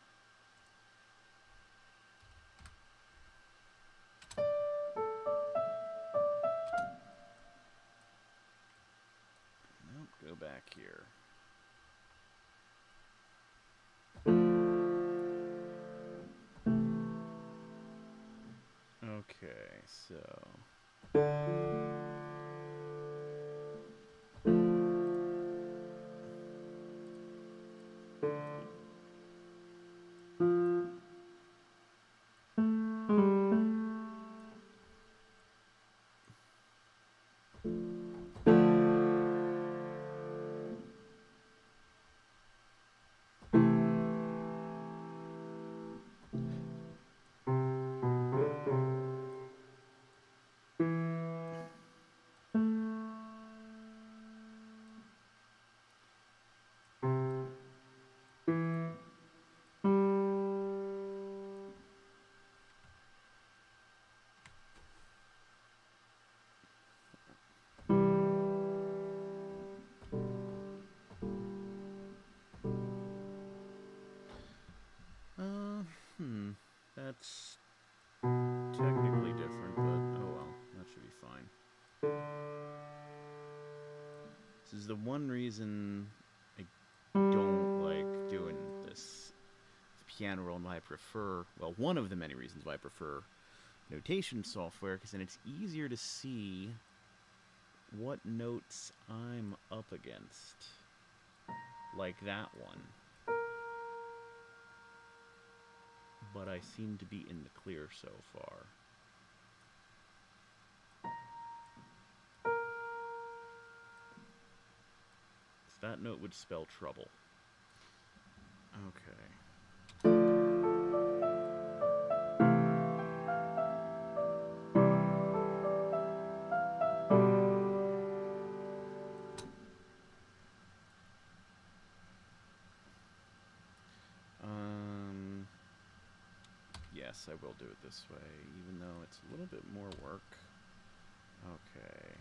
Nope, go back here. Okay, so... the one reason I don't like doing this piano roll and why I prefer, well, one of the many reasons why I prefer notation software, because then it's easier to see what notes I'm up against. Like that one. But I seem to be in the clear so far. So that note would spell trouble. Okay. Um, yes, I will do it this way, even though it's a little bit more work. Okay.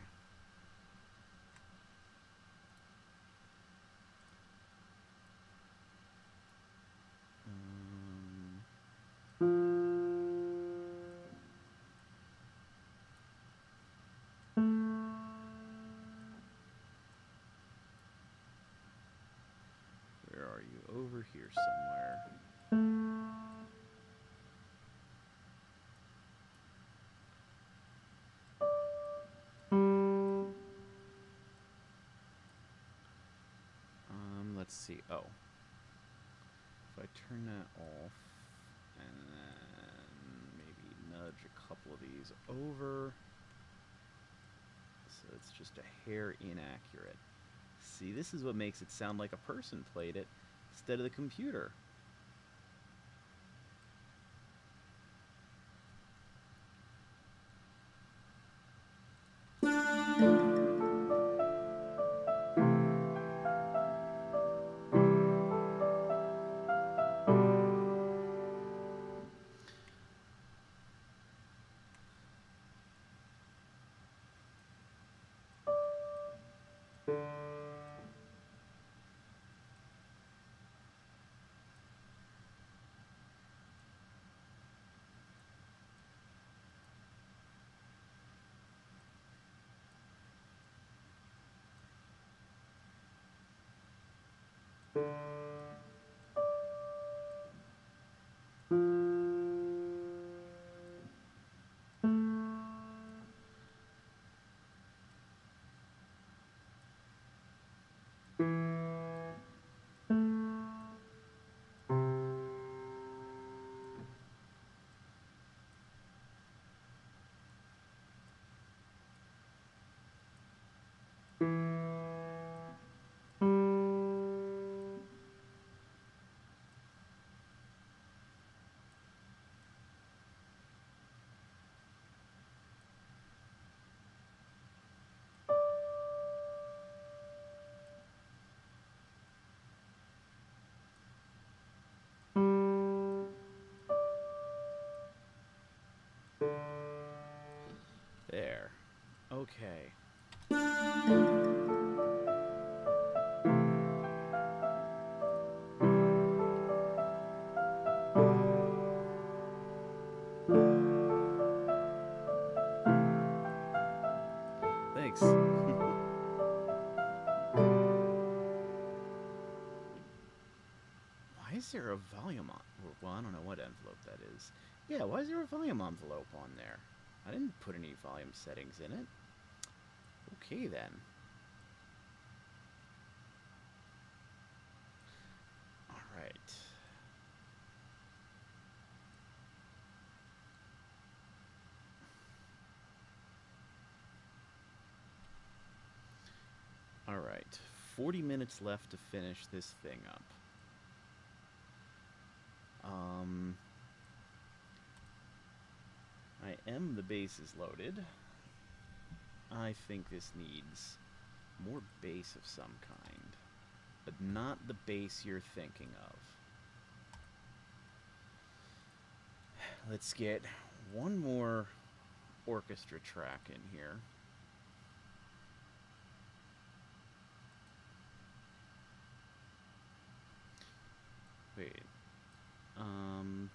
Where are you? Over here somewhere. Um, let's see. Oh. If I turn that off, and then maybe nudge a couple of these over, so it's just a hair inaccurate. See, this is what makes it sound like a person played it instead of the computer. There. Okay. Thanks. Why is there a volume on? Well, I don't know what envelope that is. Yeah, why is there a volume envelope on there? I didn't put any volume settings in it. Okay, then. All right. All right. forty minutes left to finish this thing up. Um... I am the bass is loaded. I think this needs more bass of some kind, but not the bass you're thinking of. Let's get one more orchestra track in here. Wait. Um...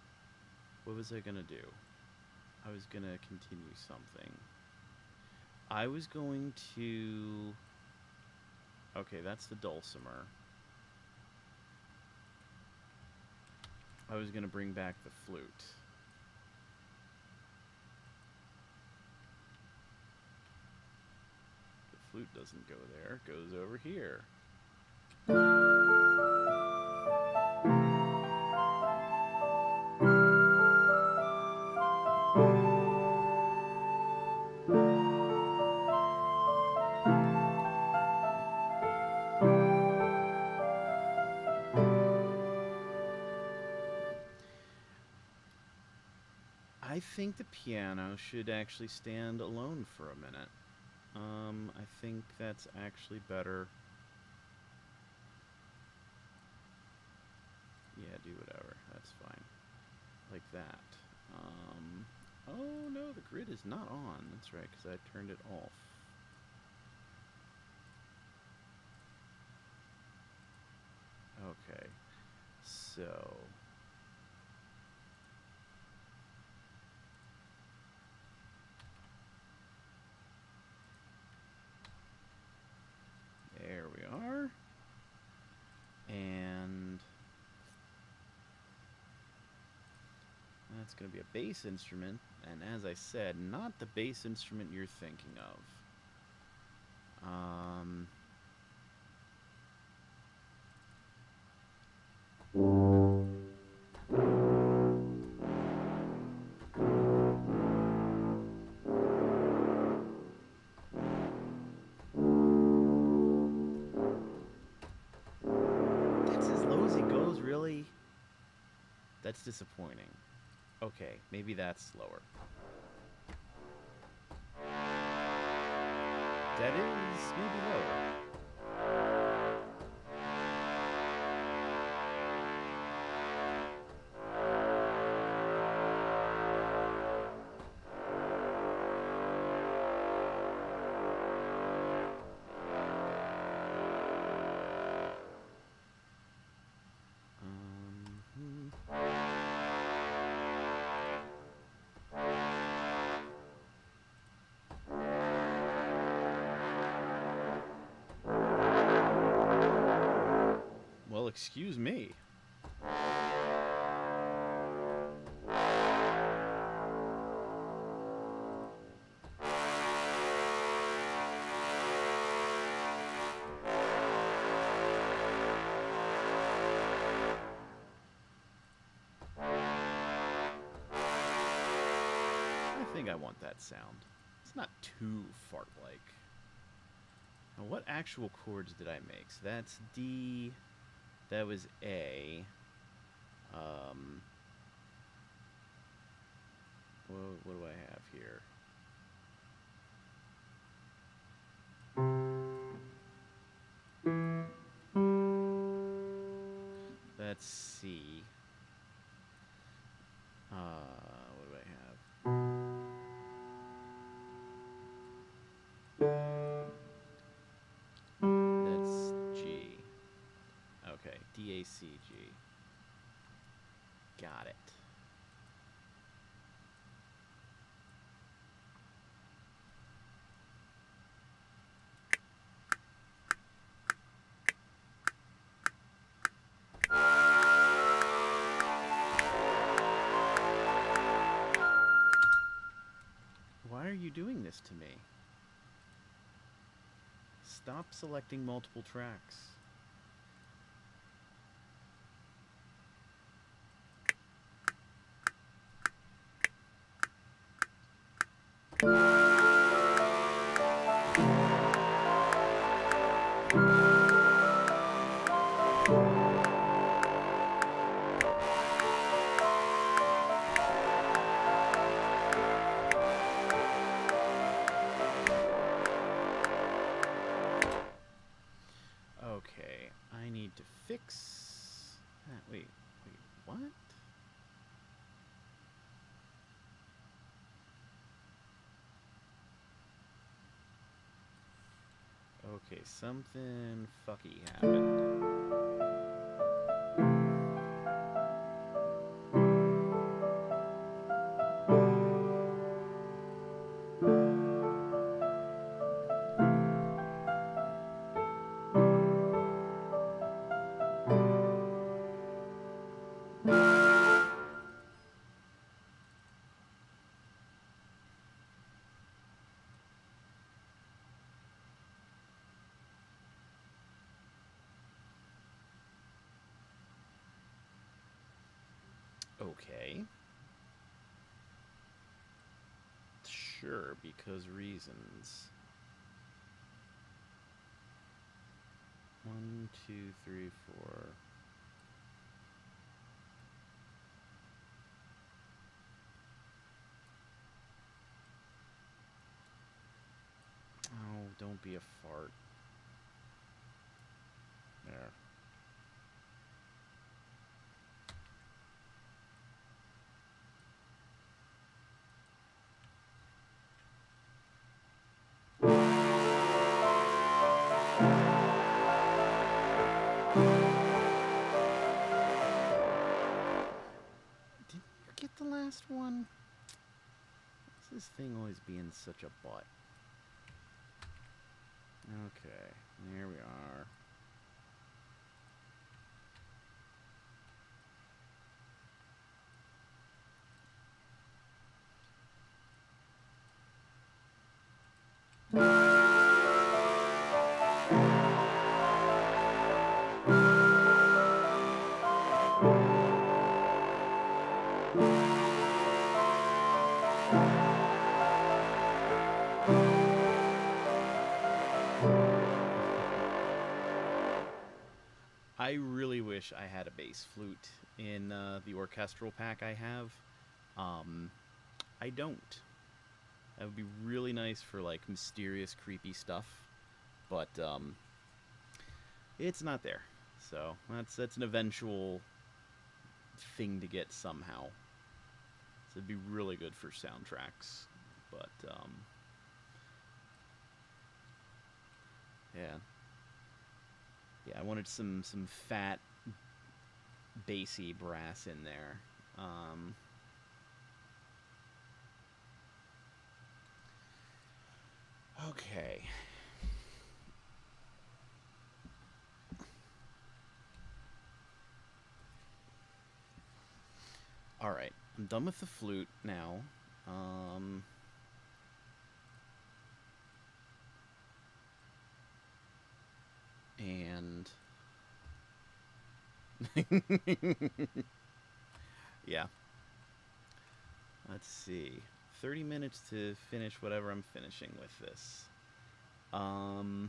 What was I gonna do? I was gonna continue something. I was going to... Okay, that's the dulcimer. I was going to bring back the flute. The flute doesn't go there. It goes over here. I think the piano should actually stand alone for a minute. Um, I think that's actually better. Yeah, do whatever. That's fine. Like that. Um, oh no, the grid is not on. That's right, because I turned it off. Okay. So... there we are. And that's going to be a bass instrument. And as I said, not the bass instrument you're thinking of. Um, that's as low as it goes, really? That's disappointing. Okay, maybe that's lower. That is maybe lower. Well, excuse me. I think I want that sound. It's not too fart-like. Now, what actual chords did I make? So that's D... That was A. Um, what, what do I have here? That's C. Uh, what do I have? That's G. Okay, D A C G. Got it. Why are you doing this to me? Stop selecting multiple tracks. Okay, I need to fix that. Wait, wait, what? Okay, something fucky happened. Okay. Sure, because reasons. One, two, three, four. Oh, don't be a fart. There. Didn't you get the last one? What's this thing always being such a butt? Okay, there we are. I really wish I had a bass flute in uh, the orchestral pack I have. Um, I don't. That would be really nice for like mysterious, creepy stuff, but um, it's not there. So that's that's an eventual thing to get somehow. So it'd be really good for soundtracks, but um, yeah. Yeah, I wanted some some fat, bassy brass in there. Um, okay. All right, I'm done with the flute now. Um, and yeah. Let's see. thirty minutes to finish whatever I'm finishing with this. Um,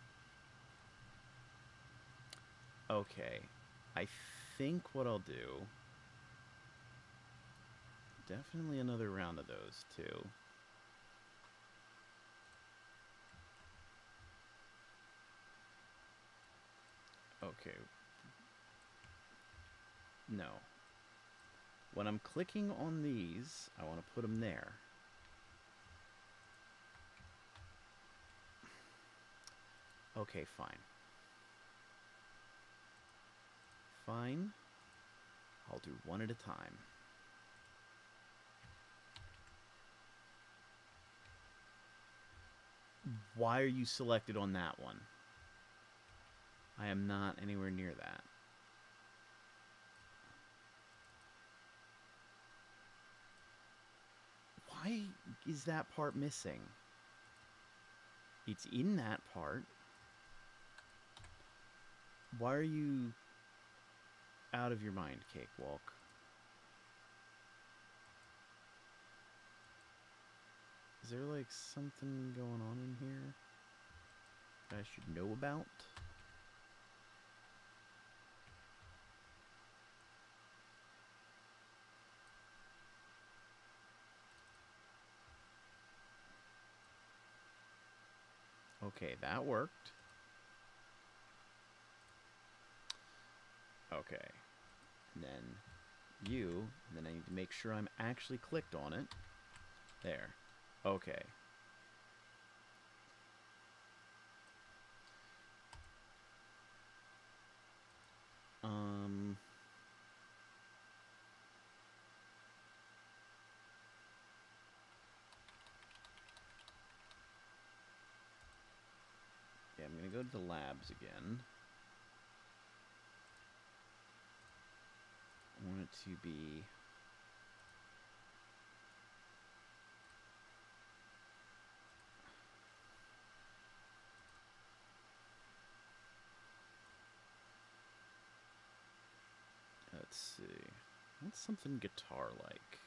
okay. I think what I'll do... Definitely another round of those, too. Okay. No. When I'm clicking on these, I want to put them there. Okay, fine. Fine. I'll do one at a time. Why are you selected on that one? I am not anywhere near that. Why is that part missing? It's in that part. Why are you out of your mind, Cakewalk? Is there like something going on in here that I should know about? Okay, that worked. Okay. And then you, and then I need to make sure I'm actually clicked on it. There. Okay. Um... Yeah, I'm gonna go to the labs again. I want it to be... Let's see. What's something guitar-like?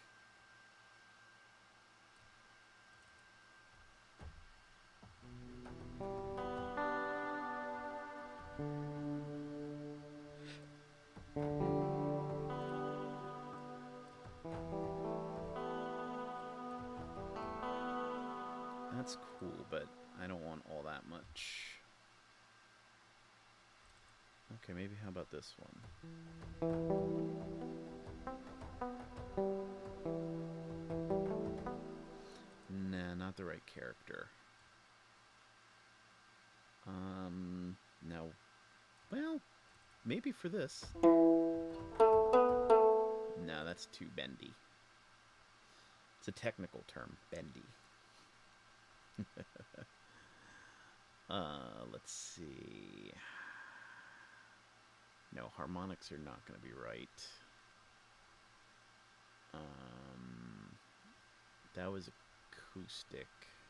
That's cool, but I don't want all that much. Okay, maybe how about this one? Nah, not the right character. Um, no. Well, maybe for this. No, that's too bendy. It's a technical term, bendy. uh, let's see. No, harmonics are not going to be right. Um, that was acoustic.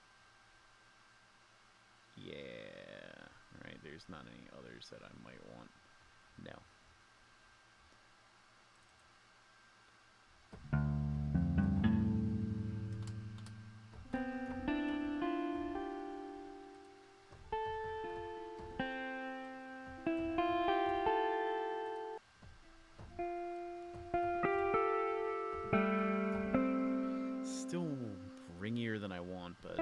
Yeah. Right, there's not any others that I might want. No. Still ringier than I want, but...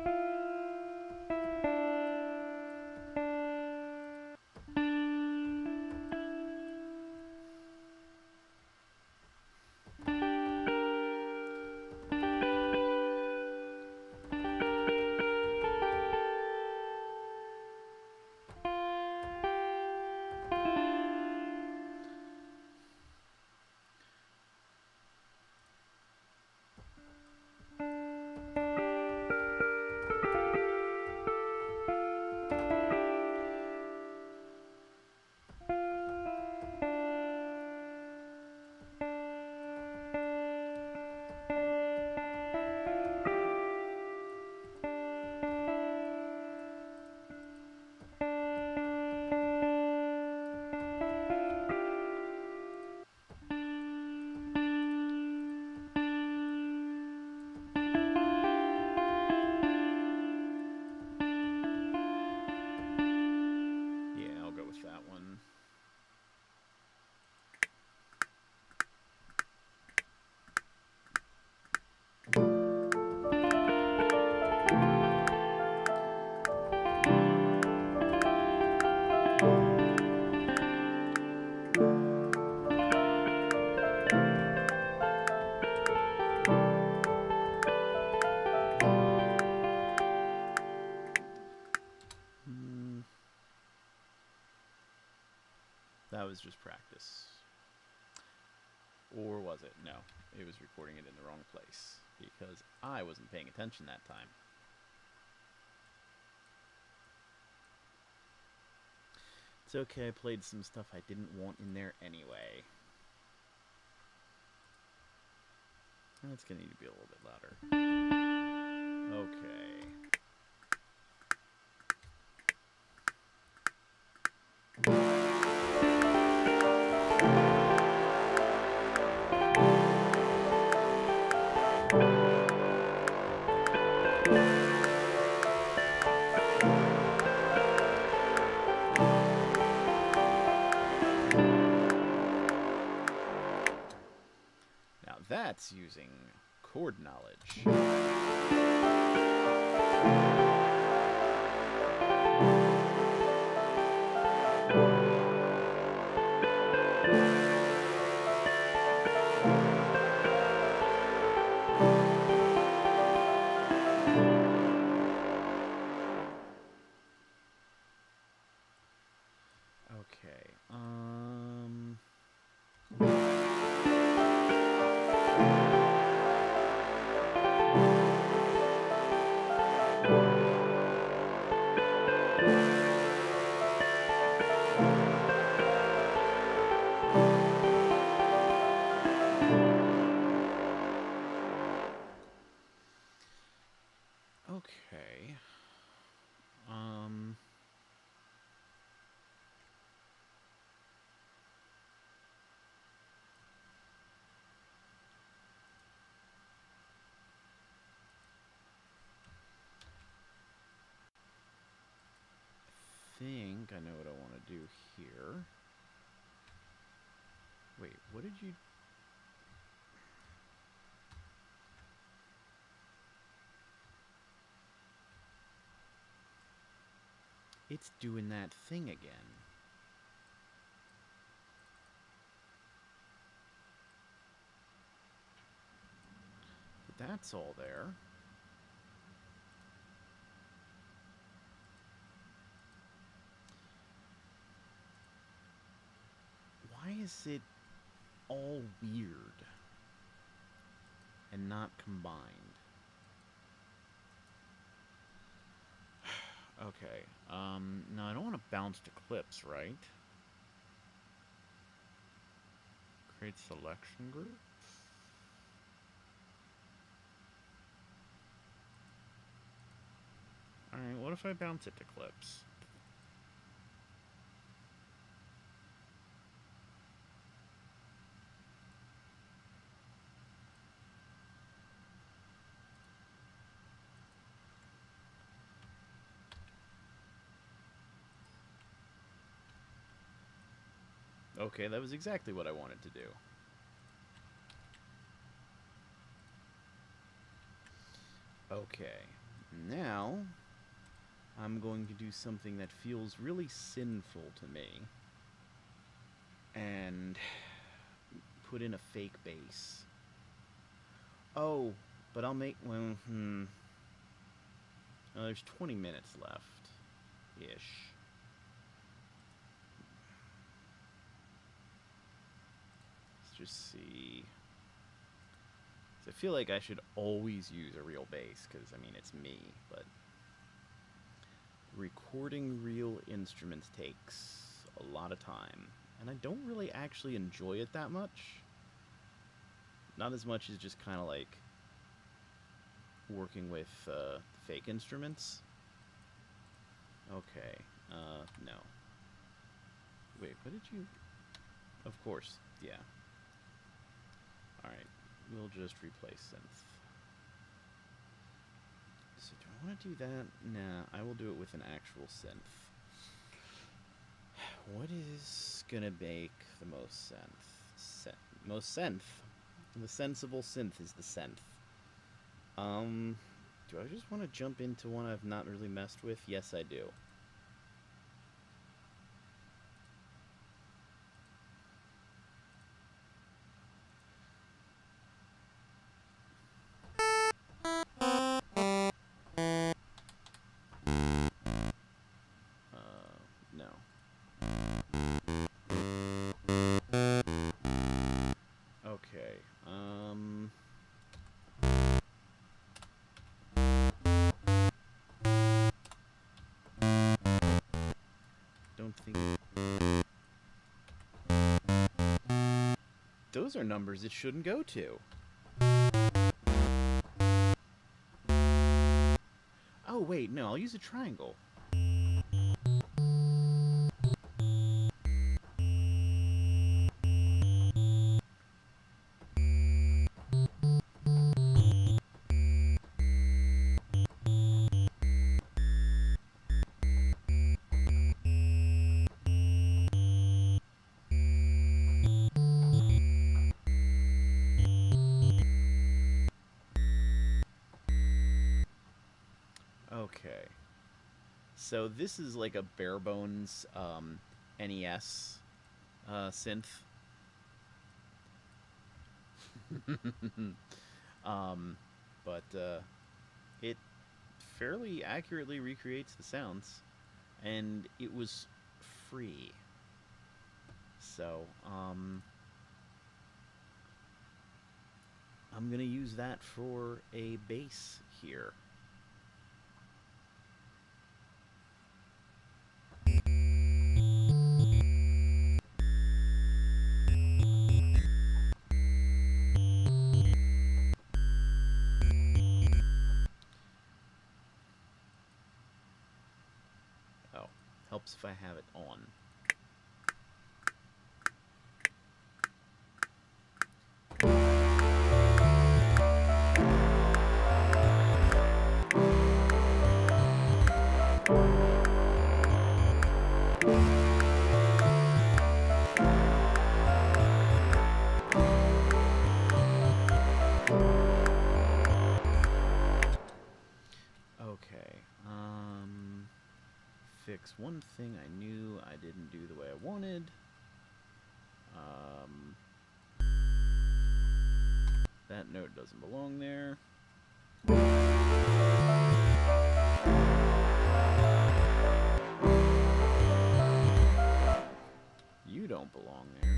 that one. Hmm. That was just practice. Or was it? No, it was recording it in the wrong place because I wasn't paying attention that time. It's okay, I played some stuff I didn't want in there anyway. That's gonna need to be a little bit louder. Okay. That's using chord knowledge. Okay, um... Okay. Um... think I know what I want to do here. Wait, what did you... It's doing that thing again. But that's all there. Why is it all weird and not combined? Okay, um, no, I don't want to bounce to clips, right? Create selection group? Alright, what if I bounce it to clips? Okay, that was exactly what I wanted to do. Okay, now I'm going to do something that feels really sinful to me and put in a fake bass. Oh, but I'll make, well, hmm. Oh, there's twenty minutes left-ish. Just see. So I feel like I should always use a real bass because, I mean, it's me, but recording real instruments takes a lot of time, and I don't really actually enjoy it that much. Not as much as just kind of like working with uh, fake instruments. Okay, uh, no. Wait, what did you... Of course, yeah. Alright, we'll just replace synth. So do I want to do that? Nah, I will do it with an actual synth. What is gonna make the most synth? Sen most synth? The sensible synth is the synth. Um, do I just want to jump into one I've not really messed with? Yes, I do. Those are numbers it shouldn't go to. Oh, wait, no, I'll use a triangle. Okay, so this is like a bare bones um, N E S uh, synth. um, but uh, it fairly accurately recreates the sounds, and it was free. So um, I'm gonna use that for a bass here. Helps if I have it on. fix one thing I knew I didn't do the way I wanted. Um, that note doesn't belong there. You don't belong there.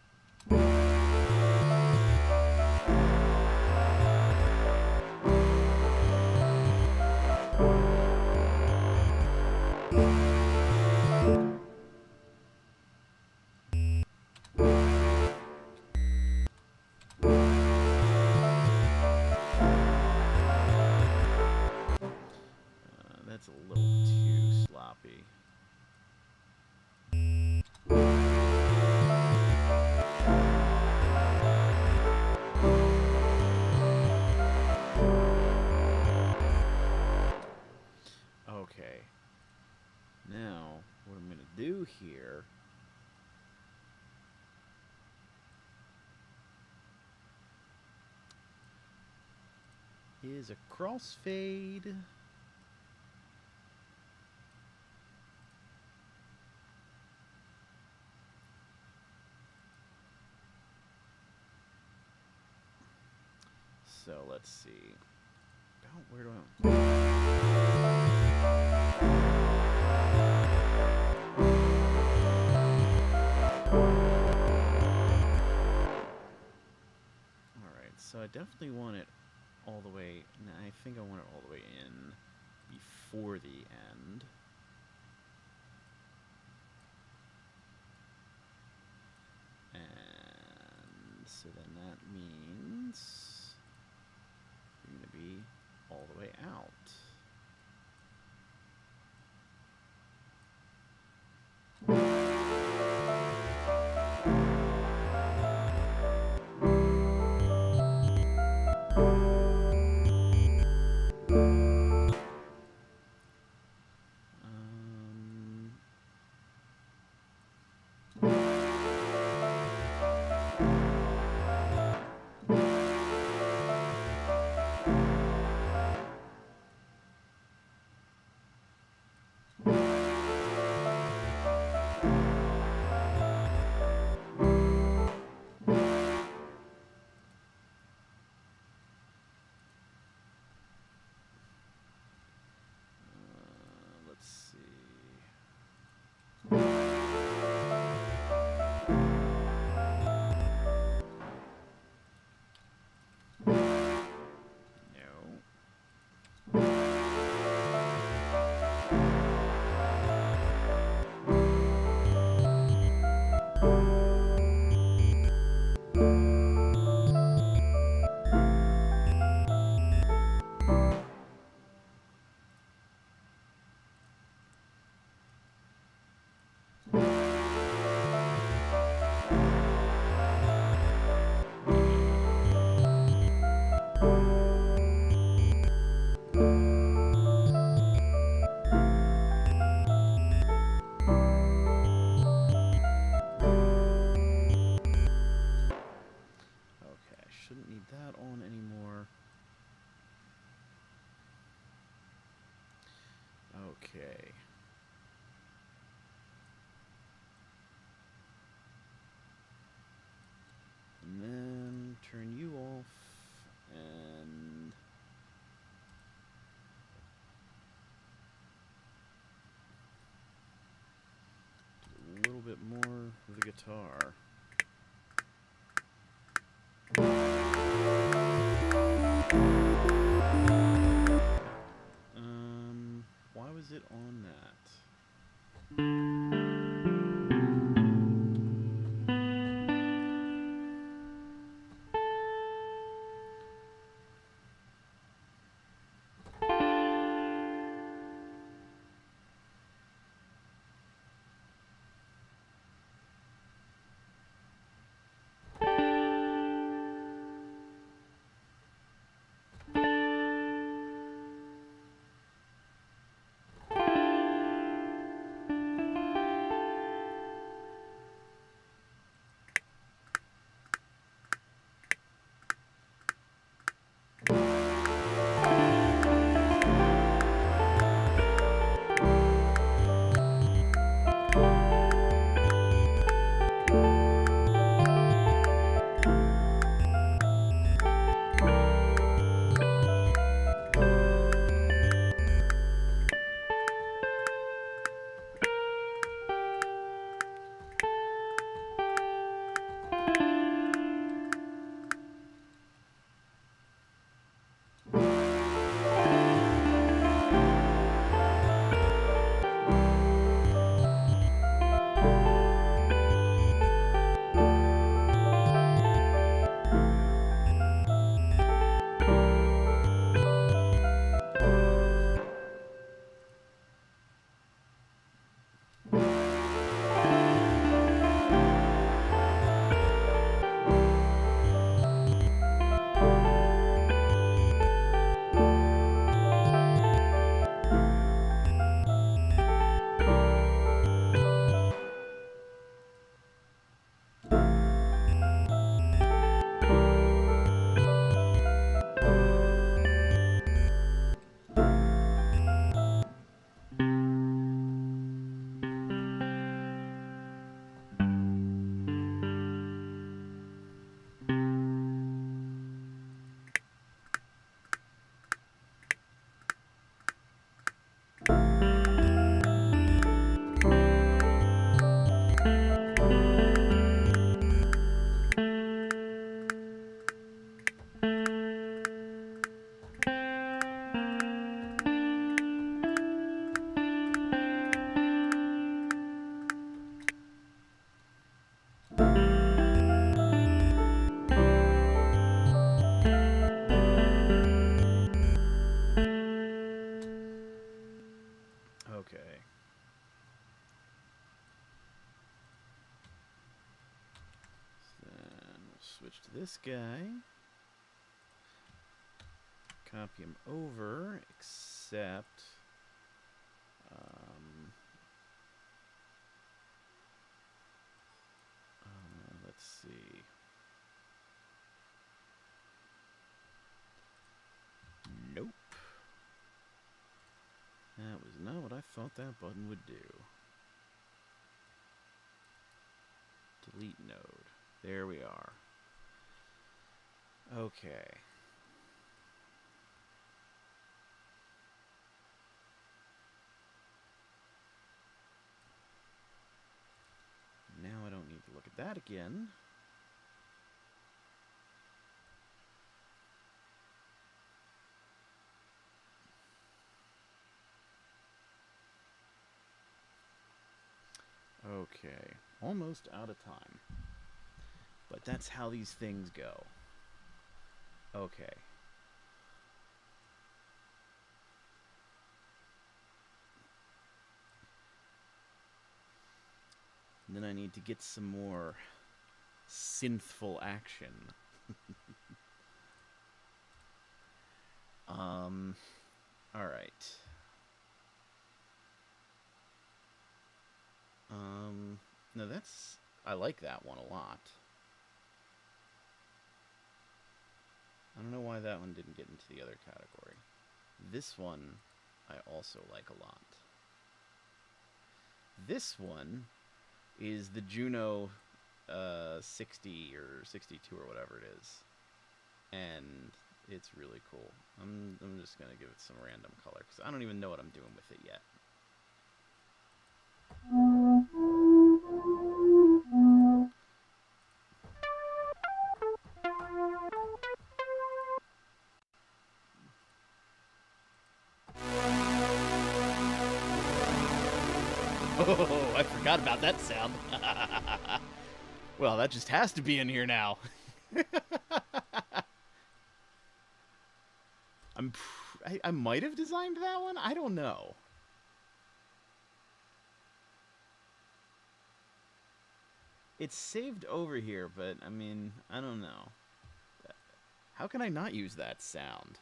That's a little too sloppy. Okay. Now, what I'm going to do here is a crossfade. So let's see. Oh, where do I? All right. So I definitely want it all the way. No, I think I want it all the way in before the end. And so then that means you're going to be all the way out. Okay. And then turn you off and do a little bit more of the guitar. Um, why was it on that? Okay. So then we'll switch to this guy. Copy him over, except... Um, uh, let's see. Nope. That was not what I thought that button would do. Delete node. There we are. Okay. Now I don't need to look at that again. Okay, almost out of time. But that's how these things go. Okay. And then I need to get some more synthful action. um, all right. Um, no, that's, I like that one a lot. I don't know why that one didn't get into the other category. This one, I also like a lot. This one is the Juno uh, sixty or sixty-two or whatever it is. And it's really cool. I'm, I'm just going to give it some random color because I don't even know what I'm doing with it yet. Oh, I forgot about that sound. Well, that just has to be in here now. I'm pr I, I might have designed that one. I don't know. It's saved over here, but I mean, I don't know. How can I not use that sound?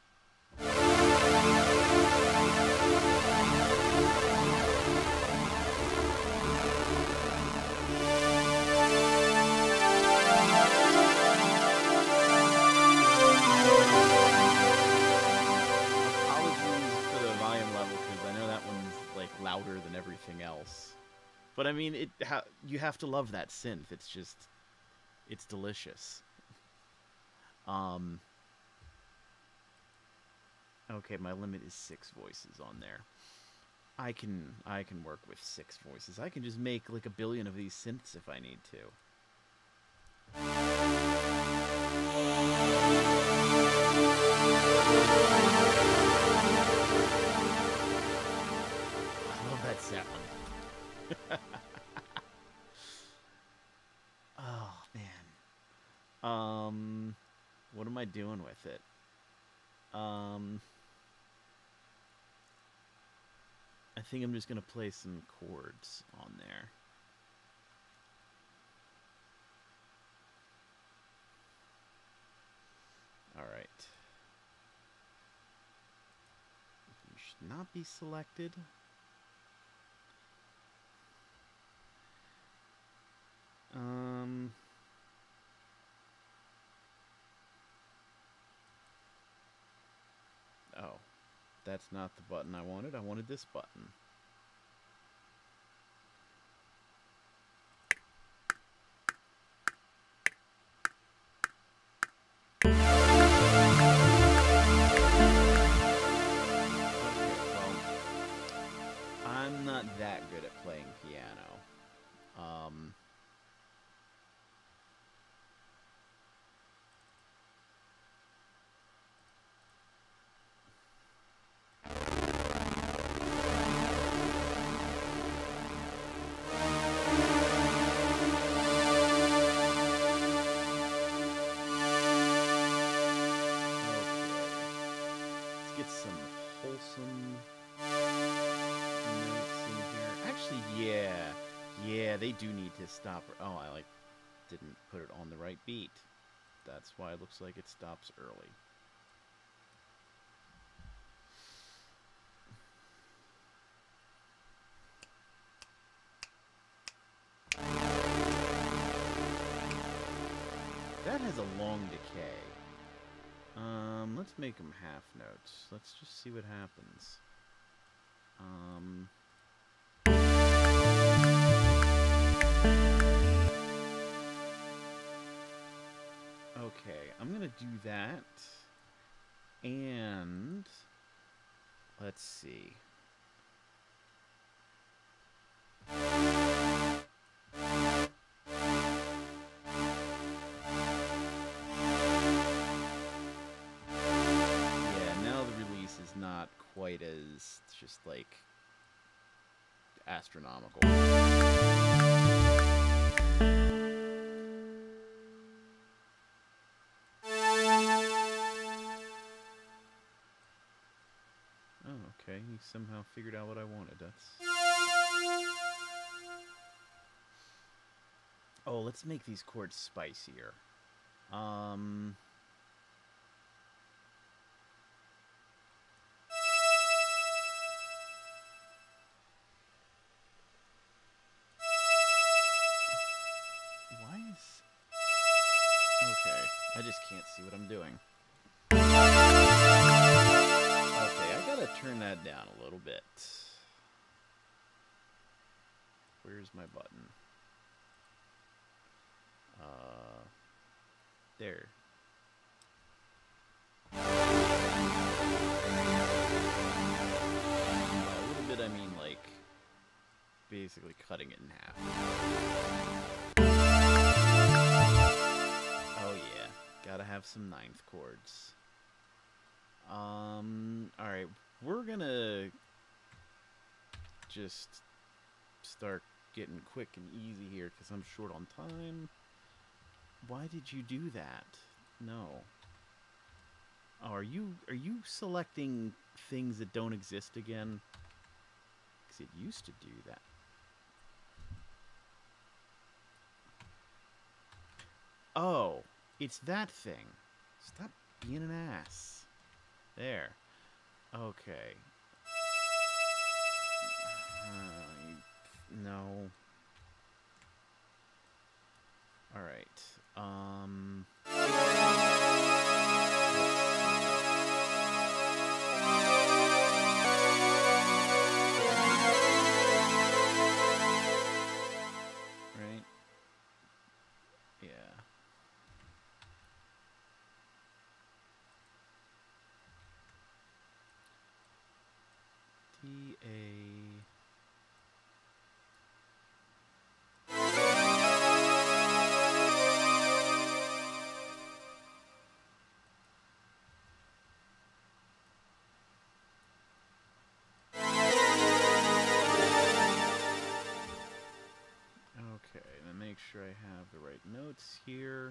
Louder than everything else, but I mean, it. Ha you have to love that synth. It's just, it's delicious. Um. Okay, my limit is six voices on there. I can I can work with six voices. I can just make like a billion of these synths if I need to. That sound. Oh man. Um, what am I doing with it? Um, I think I'm just gonna play some chords on there. All right. You should not be selected. Um, oh, that's not the button I wanted. I wanted this button. Okay, well, I'm not that good at playing piano. Um... some wholesome notes in here. Actually, yeah. Yeah, they do need to stop. Oh, I like didn't put it on the right beat. That's why it looks like it stops early. That has a long decay. Um, let's make them half notes. Let's just see what happens. Um... Okay, I'm gonna do that, and let's see. Yeah, now the release is not quite as just like astronomical. Okay, he somehow figured out what I wanted. That's... Oh, let's make these chords spicier. Um... Why is... Okay, I just can't see what I'm doing. Okay, I gotta turn that down a little bit. Where's my button? Uh, there. By a little bit, I mean like basically cutting it in half. Oh yeah, gotta have some ninth chords. Um, alright, we're gonna just start getting quick and easy here because I'm short on time. Why did you do that? No. Oh, are you, are you selecting things that don't exist again? Because it used to do that. Oh, it's that thing. Stop being an ass. There. Okay. Uh, no. Alright. Um... Right? Yeah. T A Okay, then make sure I have the right notes here.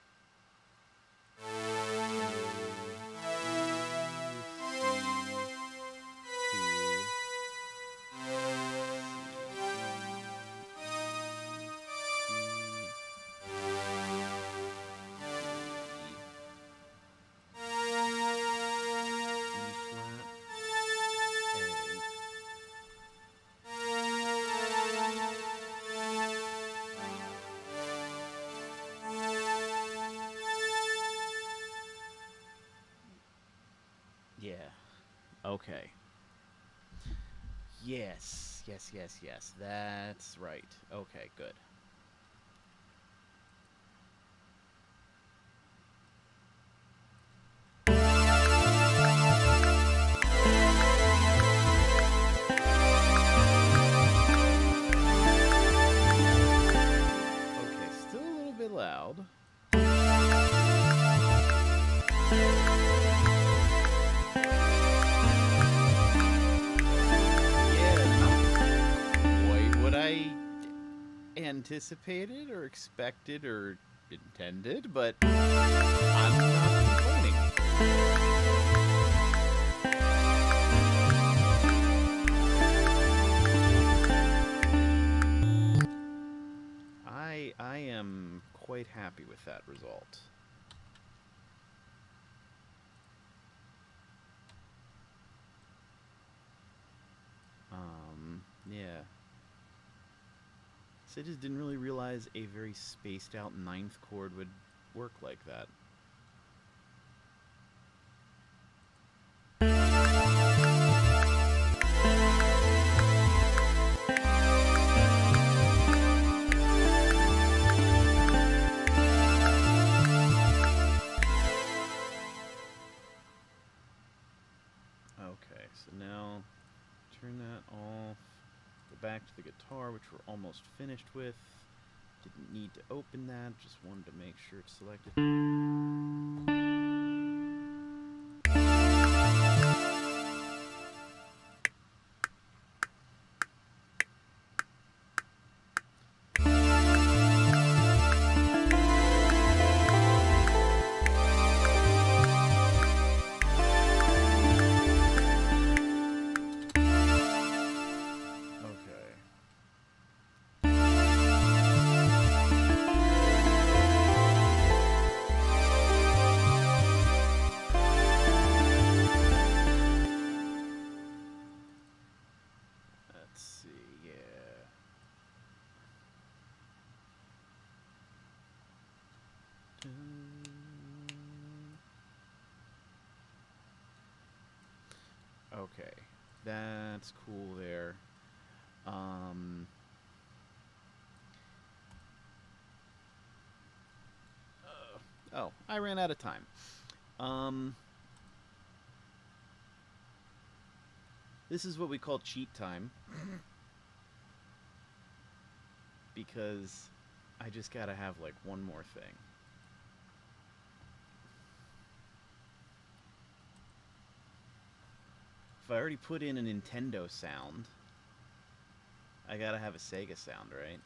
Yeah. Okay. Yes, yes, yes, yes. That's right. Okay, good. Okay, still a little bit loud. Anticipated or expected or intended, but I'm not complaining. that result. Um, yeah. So I just didn't really realize a very spaced out ninth chord would work like that. Okay, so now turn that off, go back to the guitar, which we're almost finished with. Didn't need to open that, just wanted to make sure it's selected. Okay, that's cool there. Um, uh, oh, I ran out of time. Um, this is what we call cheat time. Because I just gotta have like one more thing. If I already put in a Nintendo sound, I gotta have a Sega sound, right?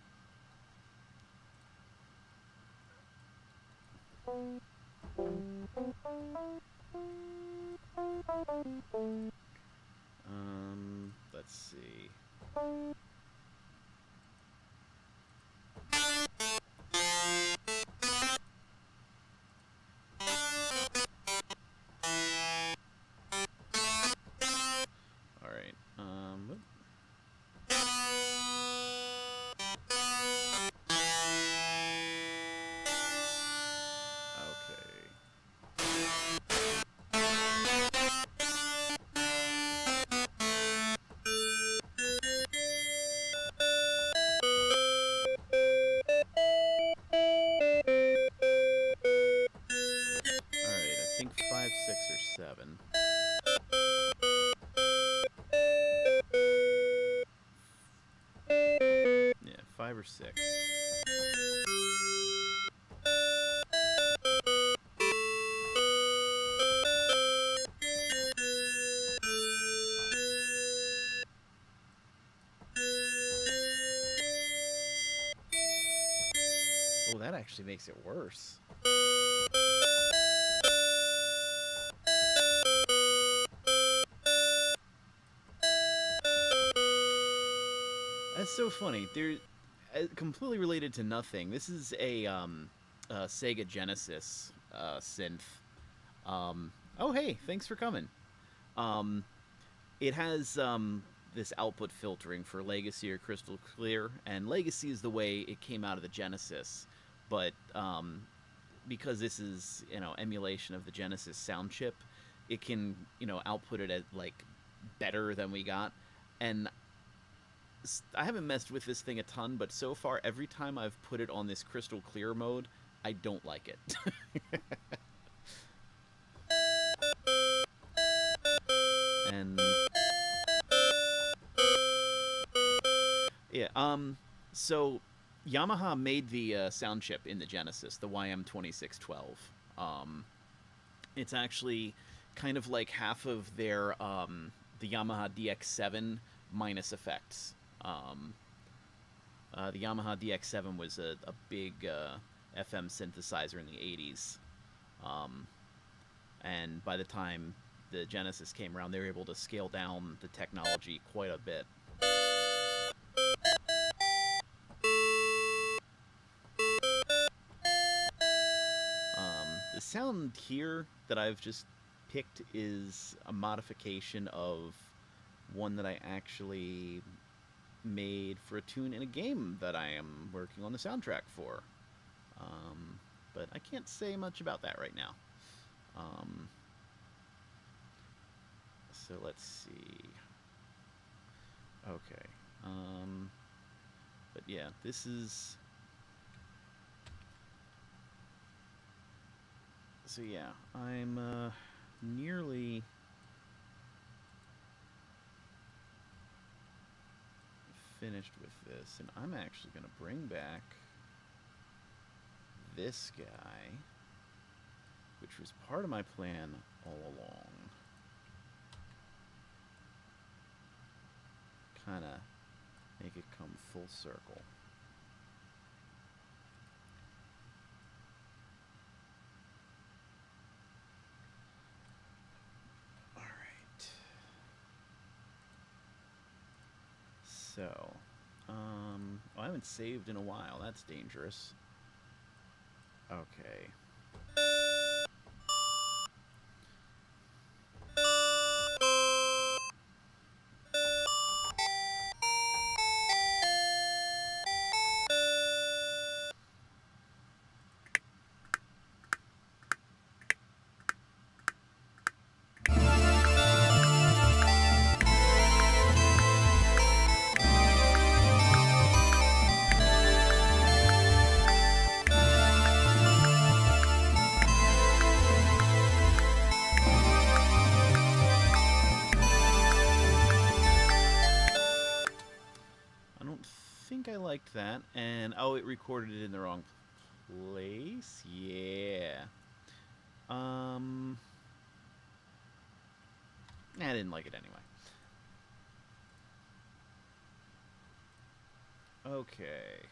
Um, let's see. Alright, um... whoop. Seven. Yeah, five or six. Oh, that actually makes it worse. That's so funny. They're uh, completely related to nothing. This is a um, uh, Sega Genesis uh, synth. Um, oh, hey, thanks for coming. Um, it has um, this output filtering for Legacy or Crystal Clear, and Legacy is the way it came out of the Genesis. But um, because this is, you know, emulation of the Genesis sound chip, it can, you know, output it at like better than we got. And I haven't messed with this thing a ton, but so far, every time I've put it on this crystal clear mode, I don't like it. And yeah, um, so Yamaha made the uh, sound chip in the Genesis, the Y M twenty-six twelve. Um, it's actually kind of like half of their um, the Yamaha D X seven minus effects. Um, uh, the Yamaha D X seven was a, a big uh, F M synthesizer in the eighties. Um, and by the time the Genesis came around, they were able to scale down the technology quite a bit. sound here that I've just picked is a modification of one that I actually made for a tune in a game that I am working on the soundtrack for. Um, but I can't say much about that right now. Um, so let's see. Okay. Um, but yeah, this is... So yeah, I'm uh, nearly finished with this, and I'm actually going to bring back this guy, which was part of my plan all along. Kind of make it come full circle. All right. So, um, oh, I haven't saved in a while. That's dangerous. Okay. I liked that, and oh, it recorded it in the wrong place. Yeah. Um, I didn't like it anyway. Okay.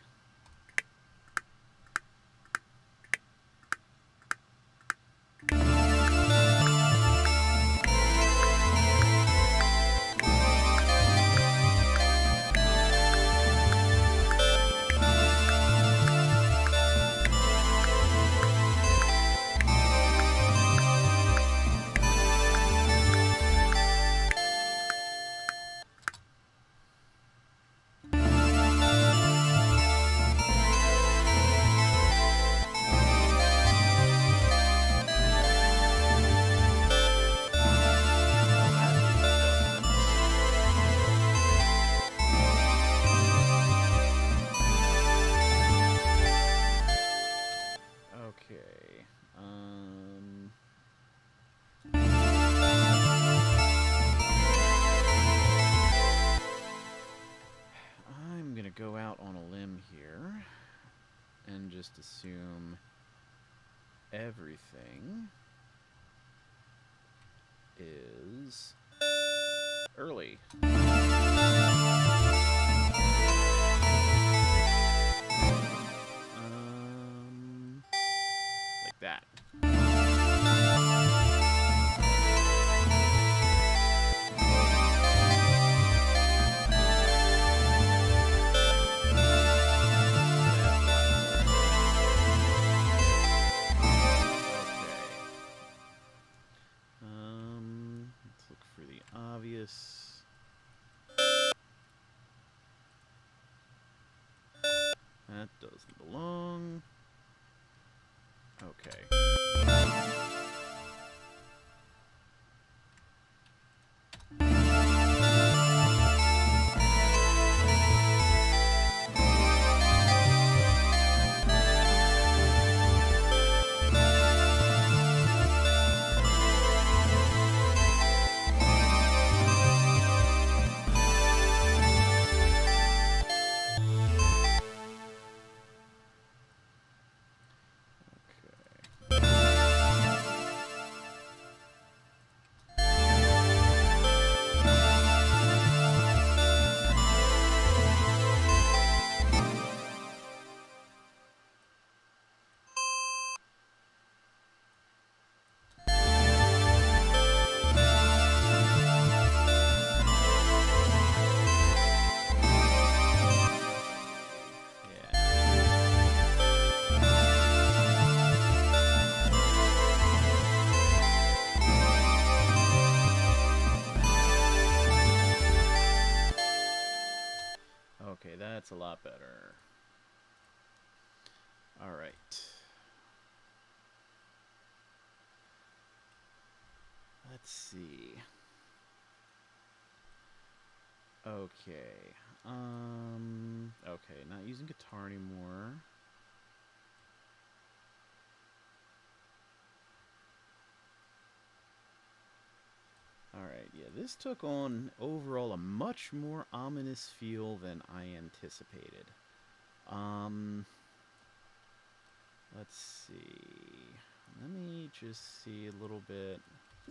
Go out on a limb here and just assume everything is early. Um, like that. That doesn't belong. Okay. Okay. lot better. All right. Let's see. Okay. Um, okay, not using guitar anymore. Alright, yeah, this took on overall a much more ominous feel than I anticipated. Um, let's see. Let me just see a little bit.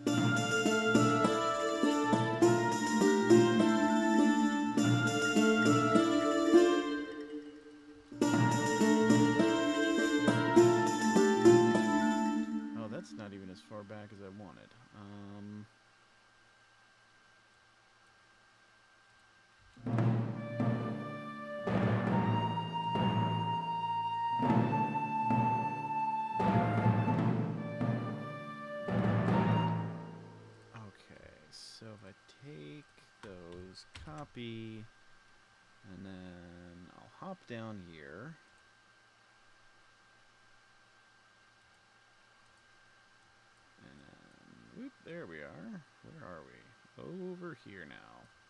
Oh, that's not even as far back as I wanted. Um... So if I take those, copy, and then I'll hop down here. And then, whoop, there we are. Where are we? Over here now.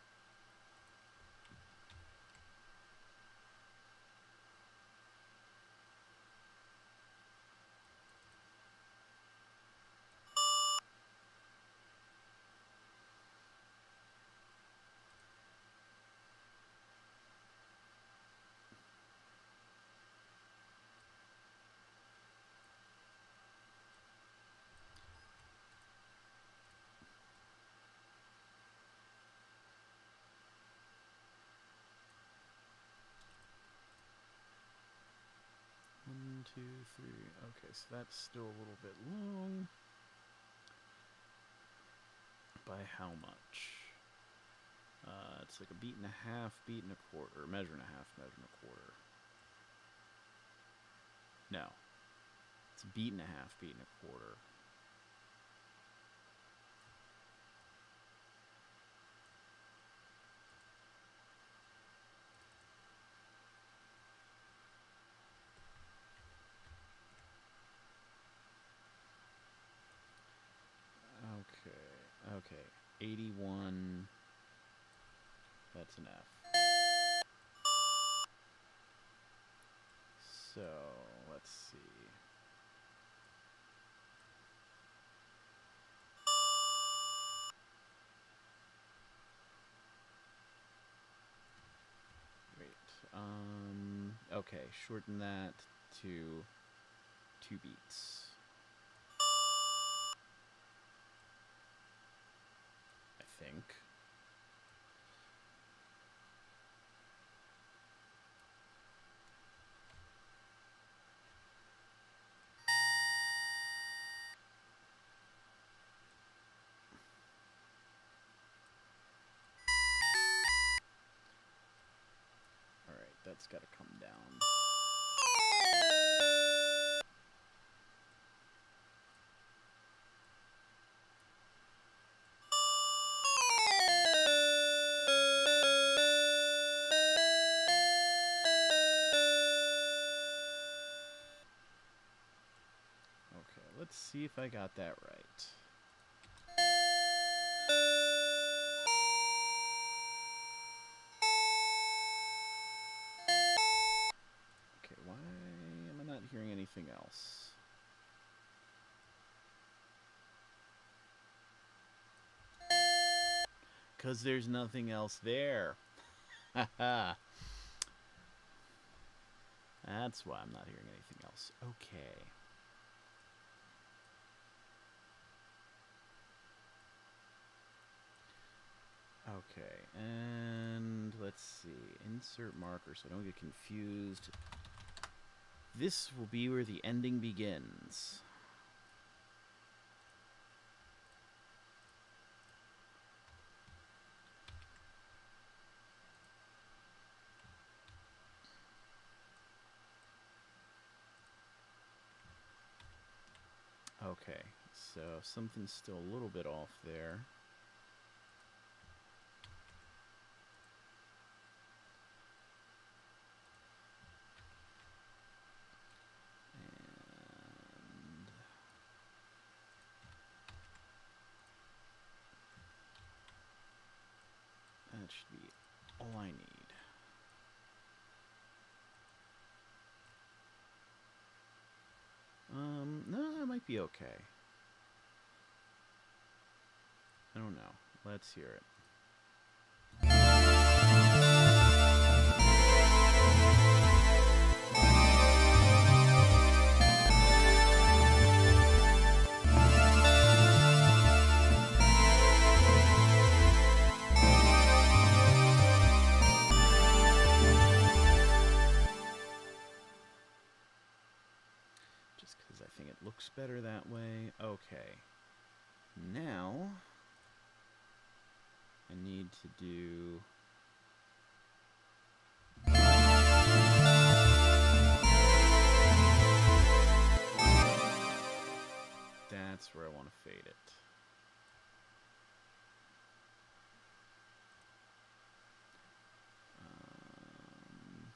One, two, three. Okay, so that's still a little bit long. By how much? Uh, it's like a beat and a half, beat and a quarter. Measure and a half, measure and a quarter. No. It's a beat and a half, beat and a quarter. Okay, okay. eighty-one. That's an F. So, let's see. Wait. Um, okay, shorten that to two beats. I think. Alright, that's gotta come down. Let's see if I got that right. Okay, why am I not hearing anything else? Because there's nothing else there. Haha. That's why I'm not hearing anything else. Okay. Okay, and let's see. Insert marker so I don't get confused. This will be where the ending begins. Okay, so something's still a little bit off there. that should be all I need. Um, no, that might be okay. I don't know. Let's hear it. Just because I think it looks better that way. Okay. Now, I need to do... That's where I want to fade it. Um,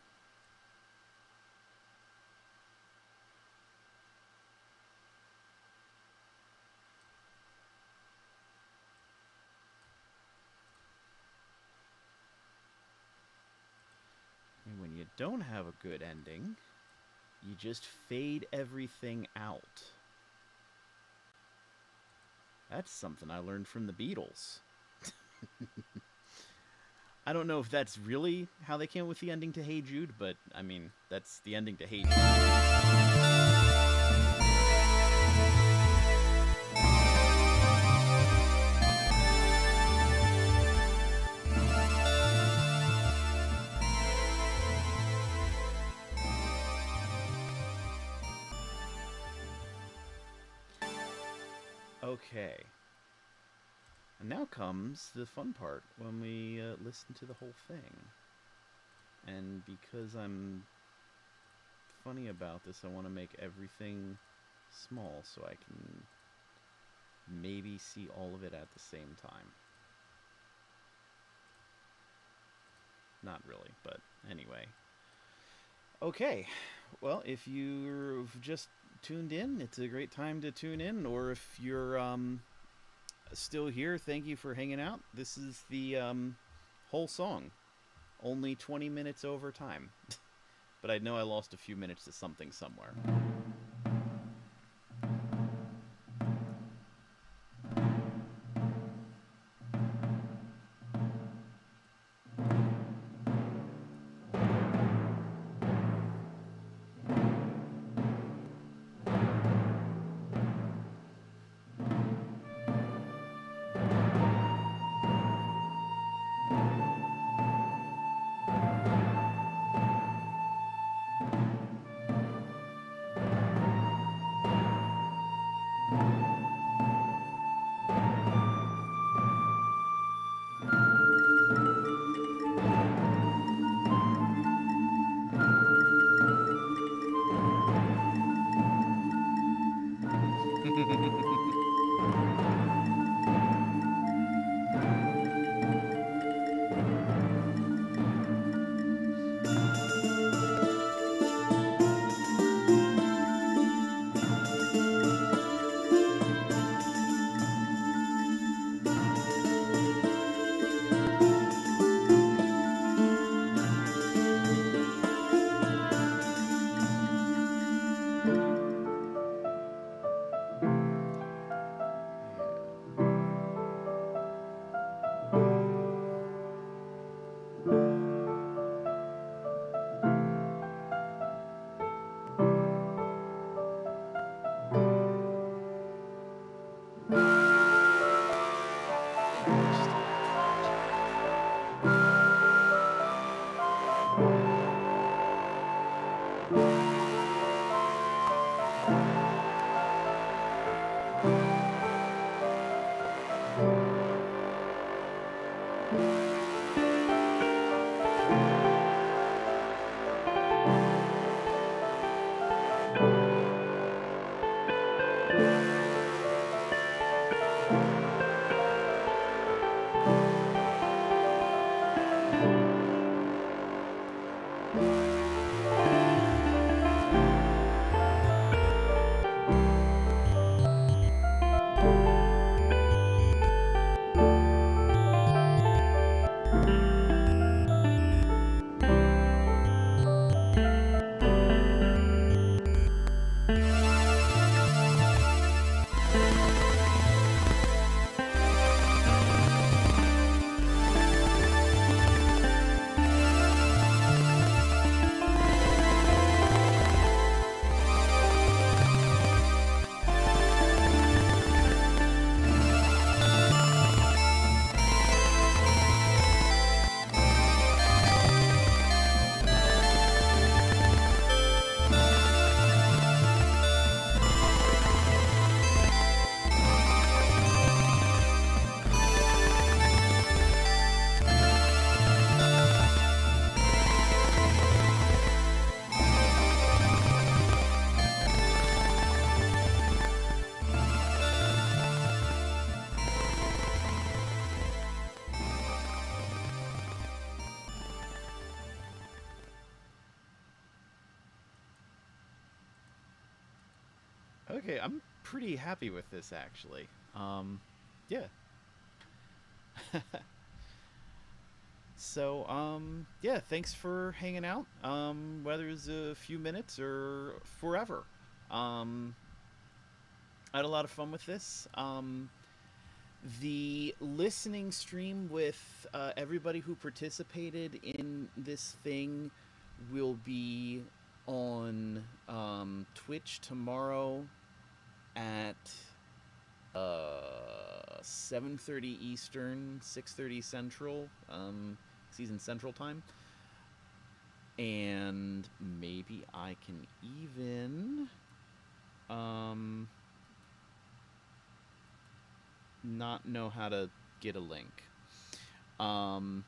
and when you don't have a good ending, you just fade everything out. That's something I learned from the Beatles. I don't know if that's really how they came up with the ending to Hey Jude, but, I mean, that's the ending to Hey Okay. And now comes the fun part, when we uh, listen to the whole thing. And because I'm funny about this, I want to make everything small so I can maybe see all of it at the same time. Not really, but anyway. Okay, well, if you've just tuned in, it's a great time to tune in, or if you're um, still here, thank you for hanging out. This is the um, whole song, only twenty minutes over time, but I know I lost a few minutes to something somewhere. Okay, I'm pretty happy with this actually. Um, yeah. So, um, yeah, thanks for hanging out. Um, whether it's a few minutes or forever. Um, I had a lot of fun with this. Um, the listening stream with uh, everybody who participated in this thing will be on um, Twitch tomorrow at uh, seven thirty Eastern, six thirty Central, um, season Central time. And maybe I can even um, not know how to get a link. Um,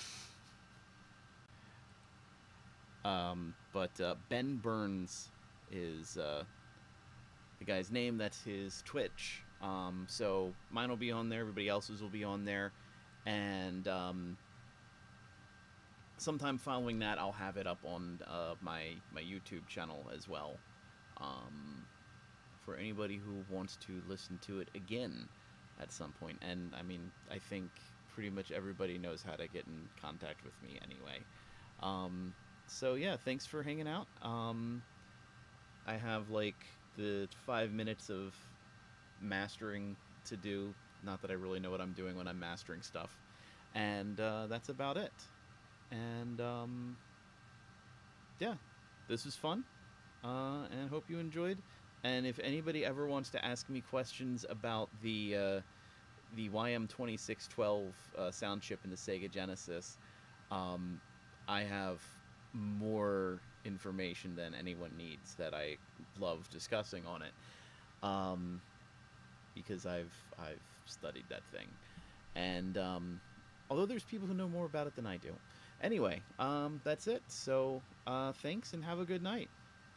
um, but uh, Ben Burns is uh, the guy's name. That's his Twitch. Um, so mine will be on there. Everybody else's will be on there. And um, sometime following that, I'll have it up on uh, my my YouTube channel as well. Um, for anybody who wants to listen to it again at some point. And I mean, I think pretty much everybody knows how to get in contact with me anyway. Um, so yeah, thanks for hanging out. Um, I have like the five minutes of mastering to do. Not that I really know what I'm doing when I'm mastering stuff. And uh, that's about it. And um, yeah, this was fun. Uh, and I hope you enjoyed. And if anybody ever wants to ask me questions about the uh, the Y M twenty-six twelve uh, sound chip in the Sega Genesis, um, I have more information than anyone needs that I love discussing on it, um, because I've I've studied that thing, and um, although there's people who know more about it than I do. Anyway, um, that's it. So uh, thanks and have a good night.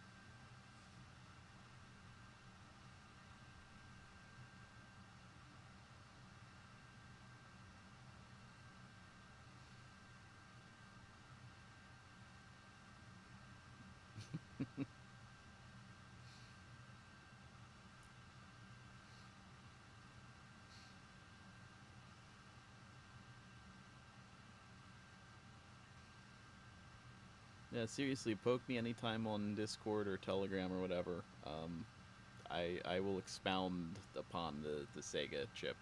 Yeah, seriously, poke me anytime on Discord or Telegram or whatever. Um, I I will expound upon the, the Sega chip.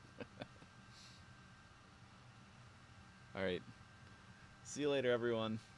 All right. See you later, everyone.